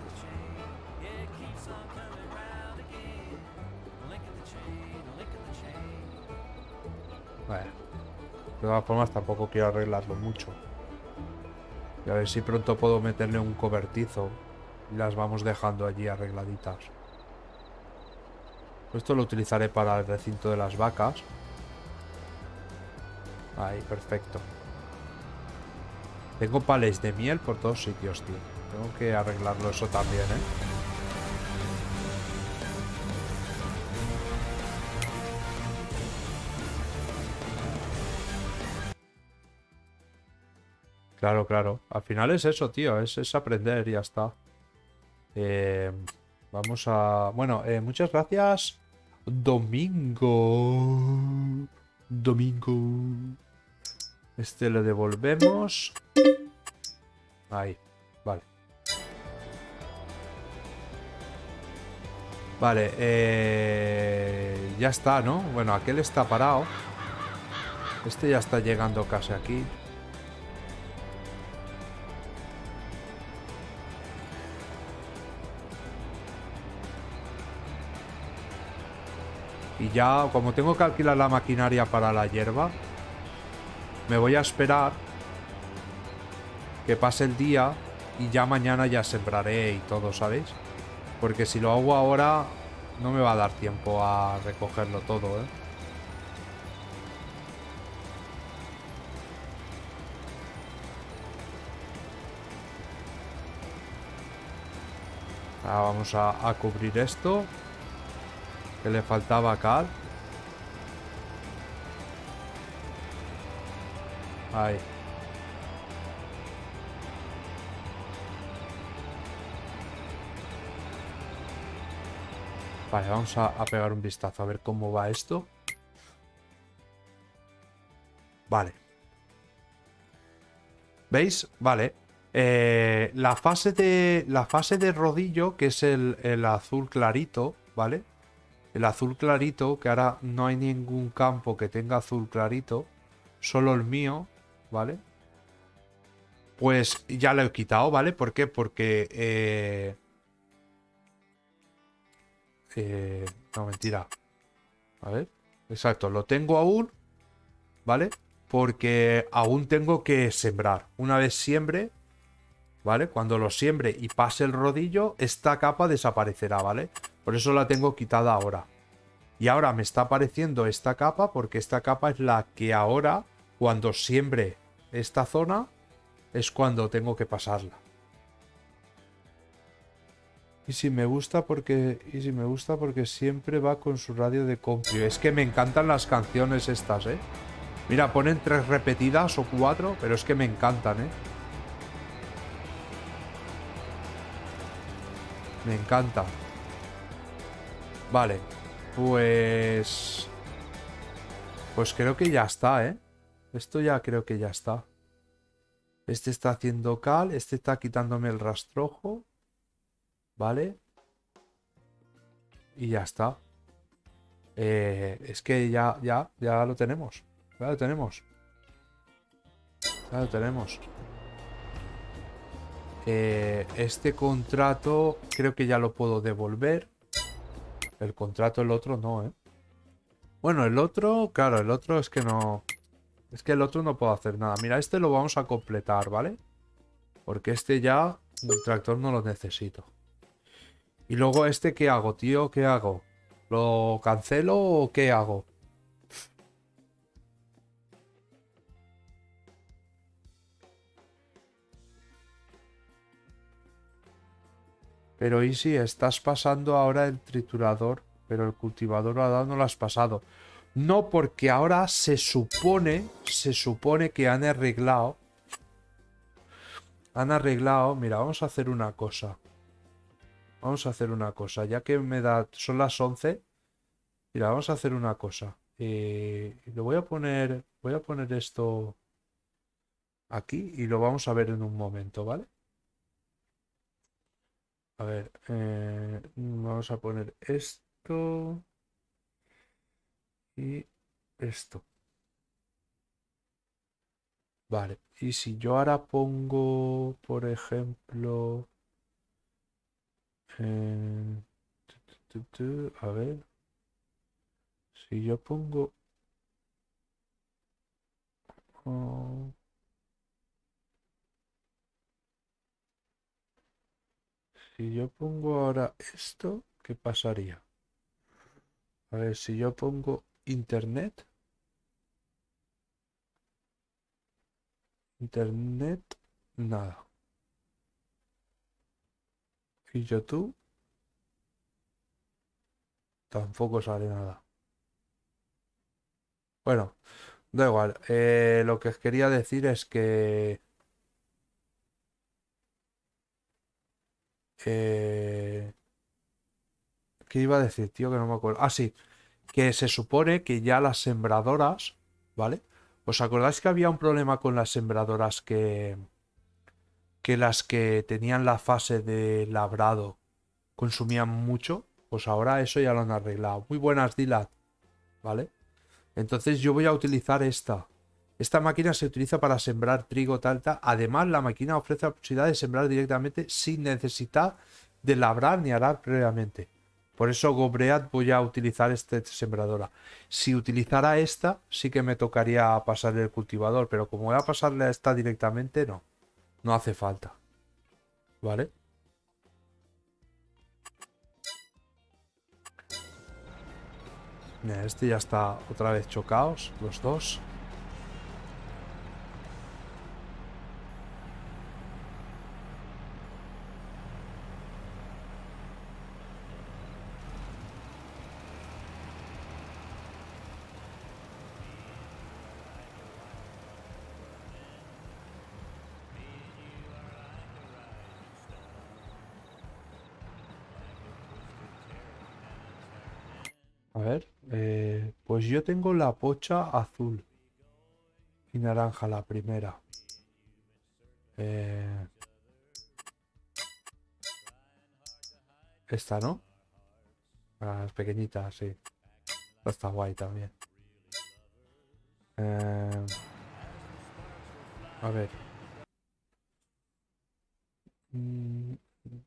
Speaker 1: Bueno, de todas formas tampoco quiero arreglarlo mucho. Y a ver si pronto puedo meterle un cobertizo. Y las vamos dejando allí arregladitas. Esto lo utilizaré para el recinto de las vacas. Ahí, perfecto. Tengo palés de miel por todos sitios, tío. Tengo que arreglarlo eso también, ¿eh? Claro, claro. Al final es eso, tío. Es, es aprender y ya está. Eh, vamos a... Bueno, eh, muchas gracias. Domingo. Domingo. Este le devolvemos. Ahí. Vale. Vale. Eh, ya está, ¿no? Bueno, aquel está parado. Este ya está llegando casi aquí. Y ya, como tengo que alquilar la maquinaria para la hierba, me voy a esperar que pase el día y ya mañana ya sembraré y todo, ¿sabéis? Porque si lo hago ahora, no me va a dar tiempo a recogerlo todo, ¿eh? Ahora vamos a, a cubrir esto. Que le faltaba cal. Ahí. Vale, vamos a, a pegar un vistazo a ver cómo va esto. Vale. ¿Veis? Vale. Eh, la fase de. La fase de rodillo, que es el, el azul clarito, ¿vale? El azul clarito, que ahora no hay ningún campo que tenga azul clarito. Solo el mío, ¿vale? Pues ya lo he quitado, ¿vale? ¿Por qué? Porque... Eh, eh, no, mentira. A ver. Exacto, lo tengo aún, ¿vale? Porque aún tengo que sembrar. Una vez siembre, ¿vale? Cuando lo siembre y pase el rodillo, esta capa desaparecerá, ¿vale? Por eso la tengo quitada ahora. Y ahora me está apareciendo esta capa porque esta capa es la que ahora, cuando siembre esta zona, es cuando tengo que pasarla. Y si me gusta porque. Y si me gusta porque siempre va con su radio de comprio. Es que me encantan las canciones estas, ¿eh? Mira, ponen tres repetidas o cuatro, pero es que me encantan, ¿eh? Me encanta. Vale. Pues... Pues creo que ya está, ¿eh? Esto ya creo que ya está. Este está haciendo cal. Este está quitándome el rastrojo. ¿Vale? Y ya está. Eh, es que ya, ya, ya lo tenemos. Ya lo tenemos. Ya lo tenemos. Eh, este contrato creo que ya lo puedo devolver. El contrato, el otro no, ¿eh? Bueno, el otro, claro, el otro es que no... Es que el otro no puedo hacer nada. Mira, este lo vamos a completar, ¿vale? Porque este ya, el tractor no lo necesito. Y luego este, ¿qué hago, tío? ¿Qué hago? ¿Lo cancelo o qué hago? Pero y si estás pasando ahora el triturador, pero el cultivador ahora no lo has pasado. No, porque ahora se supone, se supone que han arreglado. Han arreglado, mira, vamos a hacer una cosa. Vamos a hacer una cosa, ya que me da, son las once. Mira, vamos a hacer una cosa. Eh, lo voy a poner, voy a poner esto aquí y lo vamos a ver en un momento, ¿vale? A ver, eh, vamos a poner esto y esto. Vale, y si yo ahora pongo, por ejemplo, eh, tu, tu, tu, a ver, si yo pongo, oh, si yo pongo ahora esto, ¿qué pasaría? A ver, si yo pongo internet, internet, nada. Y YouTube, tampoco sale nada. Bueno, da igual. Eh, lo que os quería decir es que... eh, ¿qué iba a decir, tío? Que no me acuerdo. Ah, sí. Que se supone que ya las sembradoras, ¿vale? ¿Os acordáis que había un problema con las sembradoras que... que las que tenían la fase de labrado consumían mucho? Pues ahora eso ya lo han arreglado. Muy buenas, Dylan, ¿vale? Entonces yo voy a utilizar esta. Esta máquina se utiliza para sembrar trigo, tal, tal. Además, la máquina ofrece la posibilidad de sembrar directamente sin necesidad de labrar ni arar previamente. Por eso Gobreat voy a utilizar esta sembradora. Si utilizara esta, sí que me tocaría pasarle el cultivador, pero como voy a pasarle a esta directamente, no. No hace falta. ¿Vale? Mira, este ya está otra vez chocados, los dos. A ver, eh, pues yo tengo la pocha azul y naranja la primera. Eh, esta, ¿no? Las pequeñitas, sí. Esta está guay también. Eh, a ver. Mm,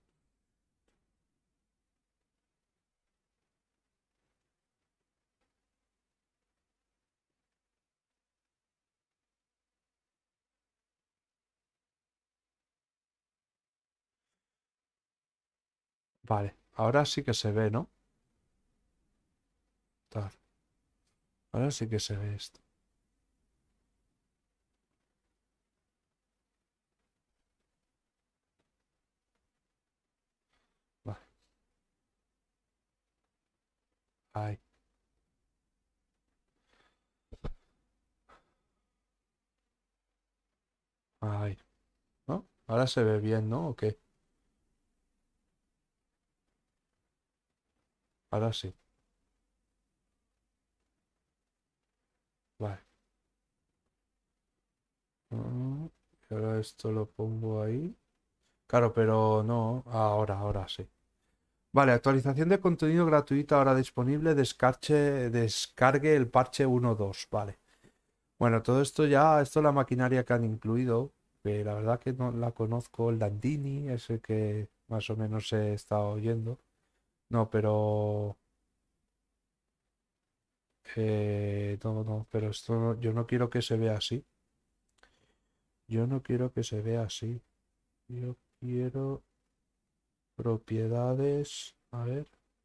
Speaker 1: vale, ahora sí que se ve, ¿no? Tal. Ahora sí que se ve esto. Vale. Ahí, ahí. ¿No? Ahora se ve bien, ¿no? ¿O qué? Ahora sí. Vale. Mm, y ahora esto lo pongo ahí. Claro, pero no. Ahora, ahora sí. Vale, actualización de contenido gratuita ahora disponible. Descarche, descargue el parche uno punto dos. Vale. Bueno, todo esto ya, esto es la maquinaria que han incluido. Que la verdad que no la conozco. El Landini, ese que más o menos he estado oyendo. No, pero. eh, no, no, pero esto no- yo no quiero que se vea así. Yo no quiero que se vea así. Yo quiero propiedades. A ver.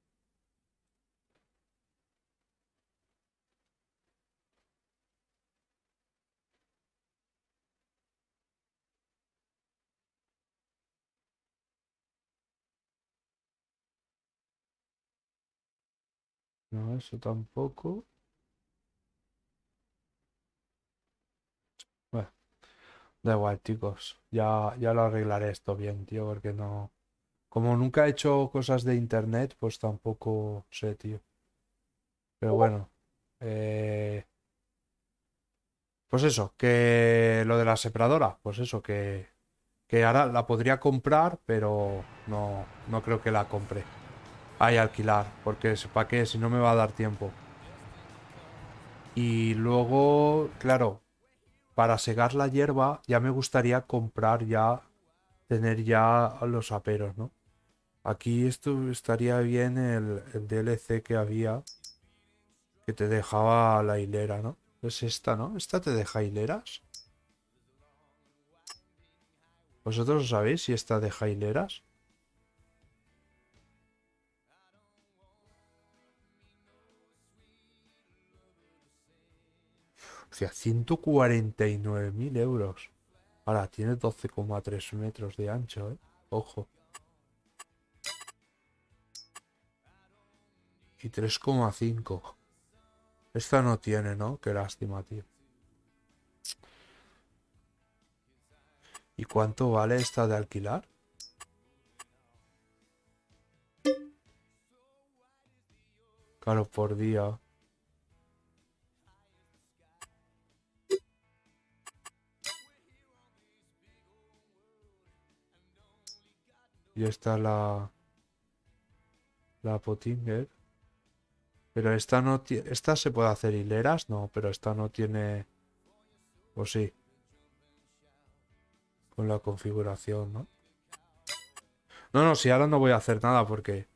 Speaker 1: No, eso tampoco. Bueno, da igual, chicos. Ya, ya lo arreglaré esto bien, tío, porque no. Como nunca he hecho cosas de internet, pues tampoco sé, tío. Pero bueno. eh, Pues eso, que lo de la separadora, pues eso, que, que ahora la podría comprar, pero no, no creo que la compre. Hay alquilar, porque ¿para qué? Si no me va a dar tiempo. Y luego, claro. para segar la hierba ya me gustaría comprar ya, tener ya los aperos, ¿no? Aquí esto estaría bien el, el D L C que había, que te dejaba la hilera, ¿no? Es esta, ¿no? ¿Esta te deja hileras? ¿Vosotros sabéis si esta deja hileras? O sea, ciento cuarenta y nueve mil euros. Ahora, tiene doce coma tres metros de ancho, ¿eh? Ojo. Y tres coma cinco. Esta no tiene, ¿no? Qué lástima, tío. ¿Y cuánto vale esta de alquilar? Claro, por día. Y esta la... La Pottinger. Pero esta no tiene... ¿Esta se puede hacer hileras? No, pero esta no tiene... O sí. Con la configuración, ¿no? No, no, si ahora no voy a hacer nada porque...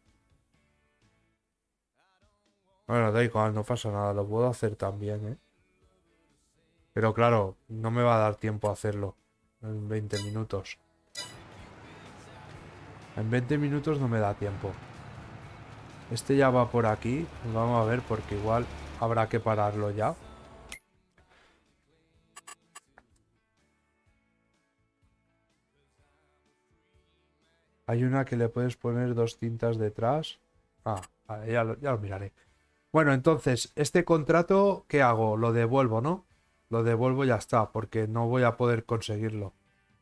Speaker 1: Bueno, da igual, no pasa nada. Lo puedo hacer también, ¿eh? Pero claro, no me va a dar tiempo a hacerlo en veinte minutos. En veinte minutos no me da tiempo. Este ya va por aquí. Vamos a ver porque igual habrá que pararlo ya. Hay una que le puedes poner dos cintas detrás. Ah, vale, ya lo, ya lo miraré. Bueno, entonces, este contrato, ¿qué hago? Lo devuelvo, ¿no? Lo devuelvo y ya está, porque no voy a poder conseguirlo.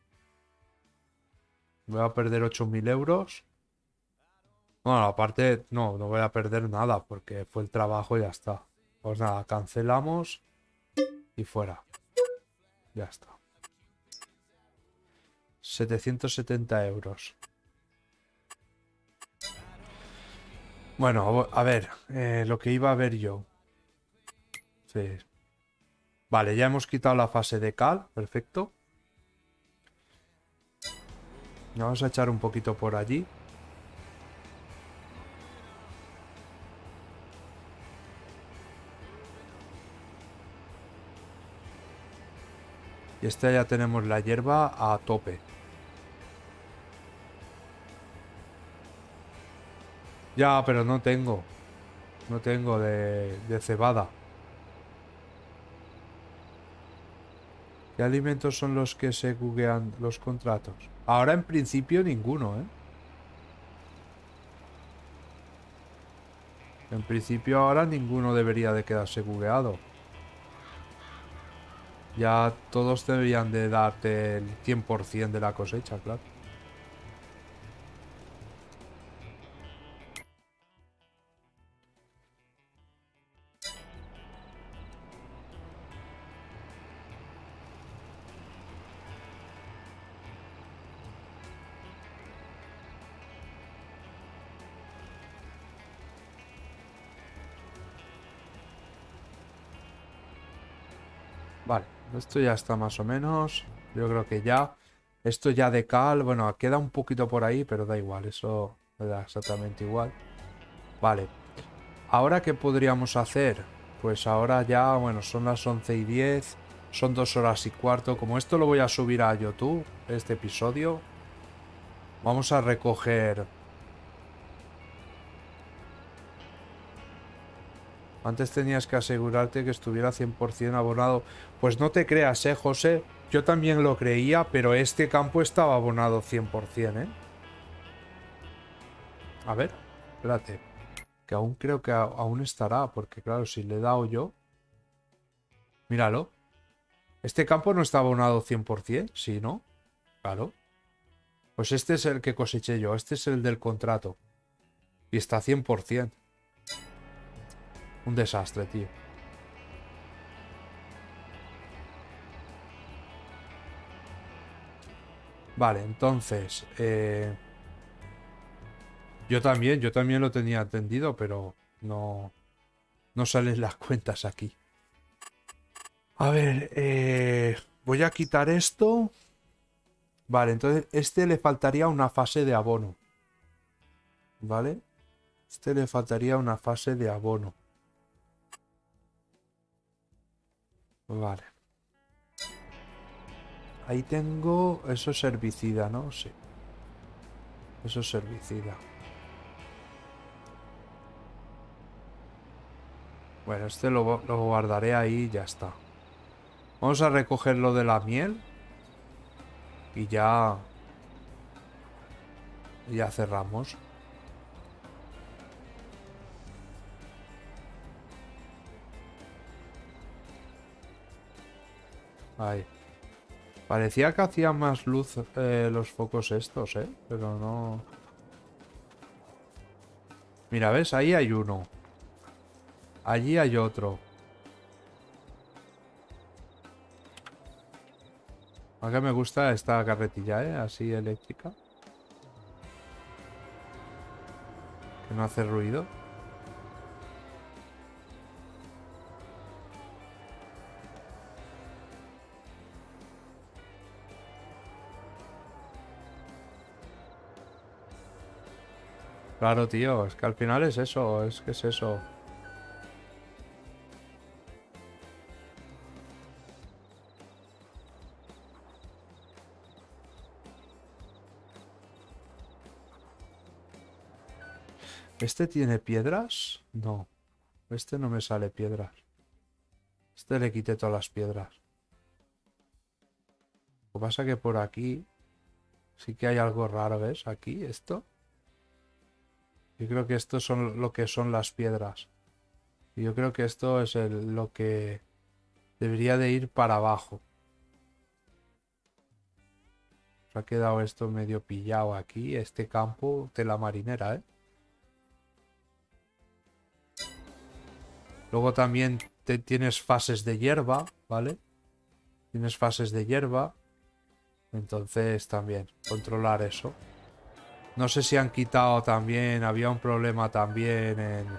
Speaker 1: Voy a perder ocho mil euros. Bueno, aparte, no, no voy a perder nada, porque fue el trabajo y ya está. Pues nada, cancelamos y fuera. Ya está. setecientos setenta euros. Bueno, a ver, eh, lo que iba a ver yo. Sí. Vale, ya hemos quitado la fase de cal, perfecto. Vamos a echar un poquito por allí. Y esta ya tenemos la hierba a tope. Ya, pero no tengo. No tengo de, de cebada. ¿Qué alimentos son los que se buguean los contratos? Ahora en principio ninguno, ¿eh? En principio ahora ninguno debería de quedarse bugueado. Ya todos deberían de darte el cien por cien de la cosecha, claro. Vale, esto ya está más o menos. Yo creo que ya. Esto ya de cal, bueno, queda un poquito por ahí, pero da igual, eso me da exactamente igual. Vale. ¿Ahora qué podríamos hacer? Pues ahora ya, bueno, son las once y diez. Son dos horas y cuarto. Como esto lo voy a subir a YouTube, este episodio, vamos a recoger... Antes tenías que asegurarte que estuviera cien por cien abonado. Pues no te creas, eh, José. Yo también lo creía, pero este campo estaba abonado cien por cien, ¿eh? A ver, espérate. Que aún creo que a- aún estará, porque claro, si le he dado yo... Míralo. Este campo no está abonado cien por cien, ¿sí, no? Claro. Pues este es el que coseché yo, este es el del contrato. Y está cien por cien. Un desastre, tío. Vale, entonces... Eh... Yo también, yo también lo tenía entendido, pero no... No salen las cuentas aquí. A ver, eh, voy a quitar esto. Vale, entonces este le faltaría una fase de abono. ¿Vale? Este le faltaría una fase de abono. Vale. Ahí tengo... Eso es herbicida, ¿no? Sí. Eso es herbicida. Bueno, este lo, lo guardaré ahí y ya está. Vamos a recoger lo de la miel. Y ya... Y ya cerramos. Ahí. Parecía que hacía más luz eh, los focos estos, ¿eh? Pero no... Mira, ¿ves? Ahí hay uno. Allí hay otro. Aunque me gusta esta carretilla, ¿eh? Así eléctrica. Que no hace ruido. Claro, tío. Es que al final es eso. Es que es eso. ¿Este tiene piedras? No. Este no me sale piedras. Este le quité todas las piedras. Lo que pasa que por aquí sí que hay algo raro, ¿ves? Aquí, esto. Yo creo que esto son lo que son las piedras. Y yo creo que esto es el, lo que debería de ir para abajo. Se ha quedado esto medio pillado aquí. Este campo de la marinera, ¿eh? Luego también te, tienes fases de hierba, ¿vale? Tienes fases de hierba. Entonces también controlar eso. No sé si han quitado también. Había un problema también en...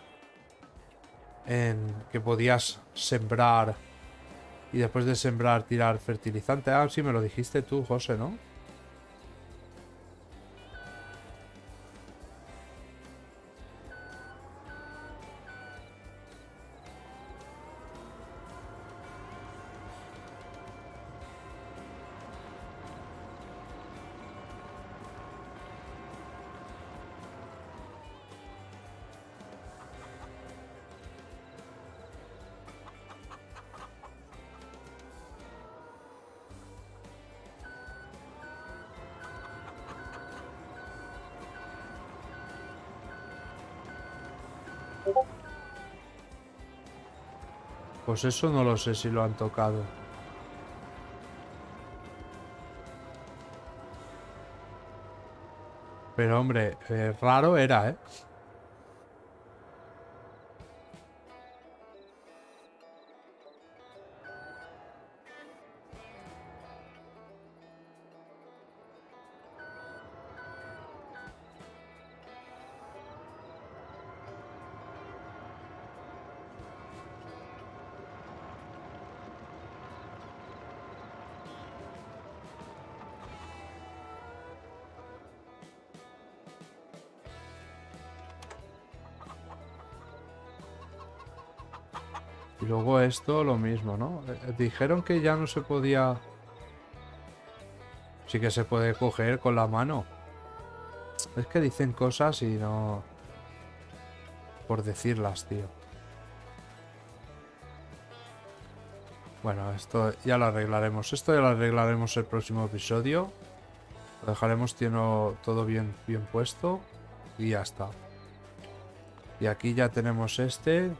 Speaker 1: En que podías sembrar. Y después de sembrar tirar fertilizante. Ah, sí, me lo dijiste tú, José, ¿no? Pues eso no lo sé si lo han tocado. Pero hombre, eh, raro era, ¿eh? Y luego esto lo mismo, ¿no? Eh, dijeron que ya no se podía... Sí que se puede coger con la mano. Es que dicen cosas y no... Por decirlas, tío. Bueno, esto ya lo arreglaremos. Esto ya lo arreglaremos el próximo episodio. Lo dejaremos tiene todo bien, bien puesto. Y ya está. Y aquí ya tenemos este.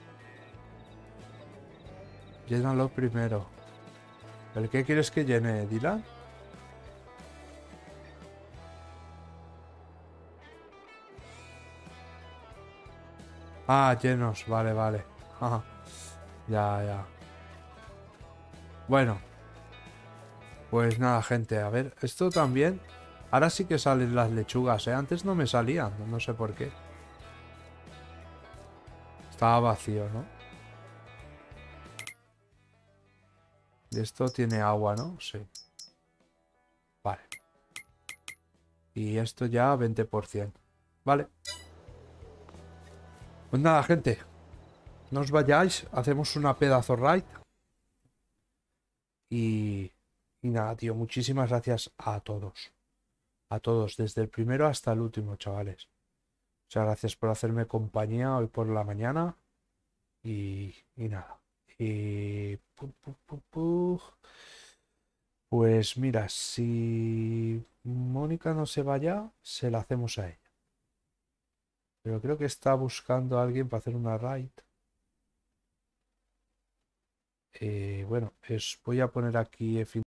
Speaker 1: Llénalo primero. ¿El qué quieres que llene, Dylan? Ah, llenos. Vale, vale. Ajá. Ya, ya. Bueno. Pues nada, gente. A ver, esto también... Ahora sí que salen las lechugas, ¿eh? Antes no me salían. No sé por qué. Estaba vacío, ¿no? Esto tiene agua, ¿no? Sí. Vale. Y esto ya veinte por ciento. Vale. Pues nada, gente. No os vayáis. Hacemos una pedazo raid. Y... Y nada, tío. Muchísimas gracias a todos. A todos. Desde el primero hasta el último, chavales. Muchas gracias por hacerme compañía hoy por la mañana. Y... Y nada. Y... pu, pu, pu, pu. Pues mira, si Mónica no se vaya, se la hacemos a ella. Pero creo que está buscando a alguien para hacer una raid. Eh, bueno, es, voy a poner aquí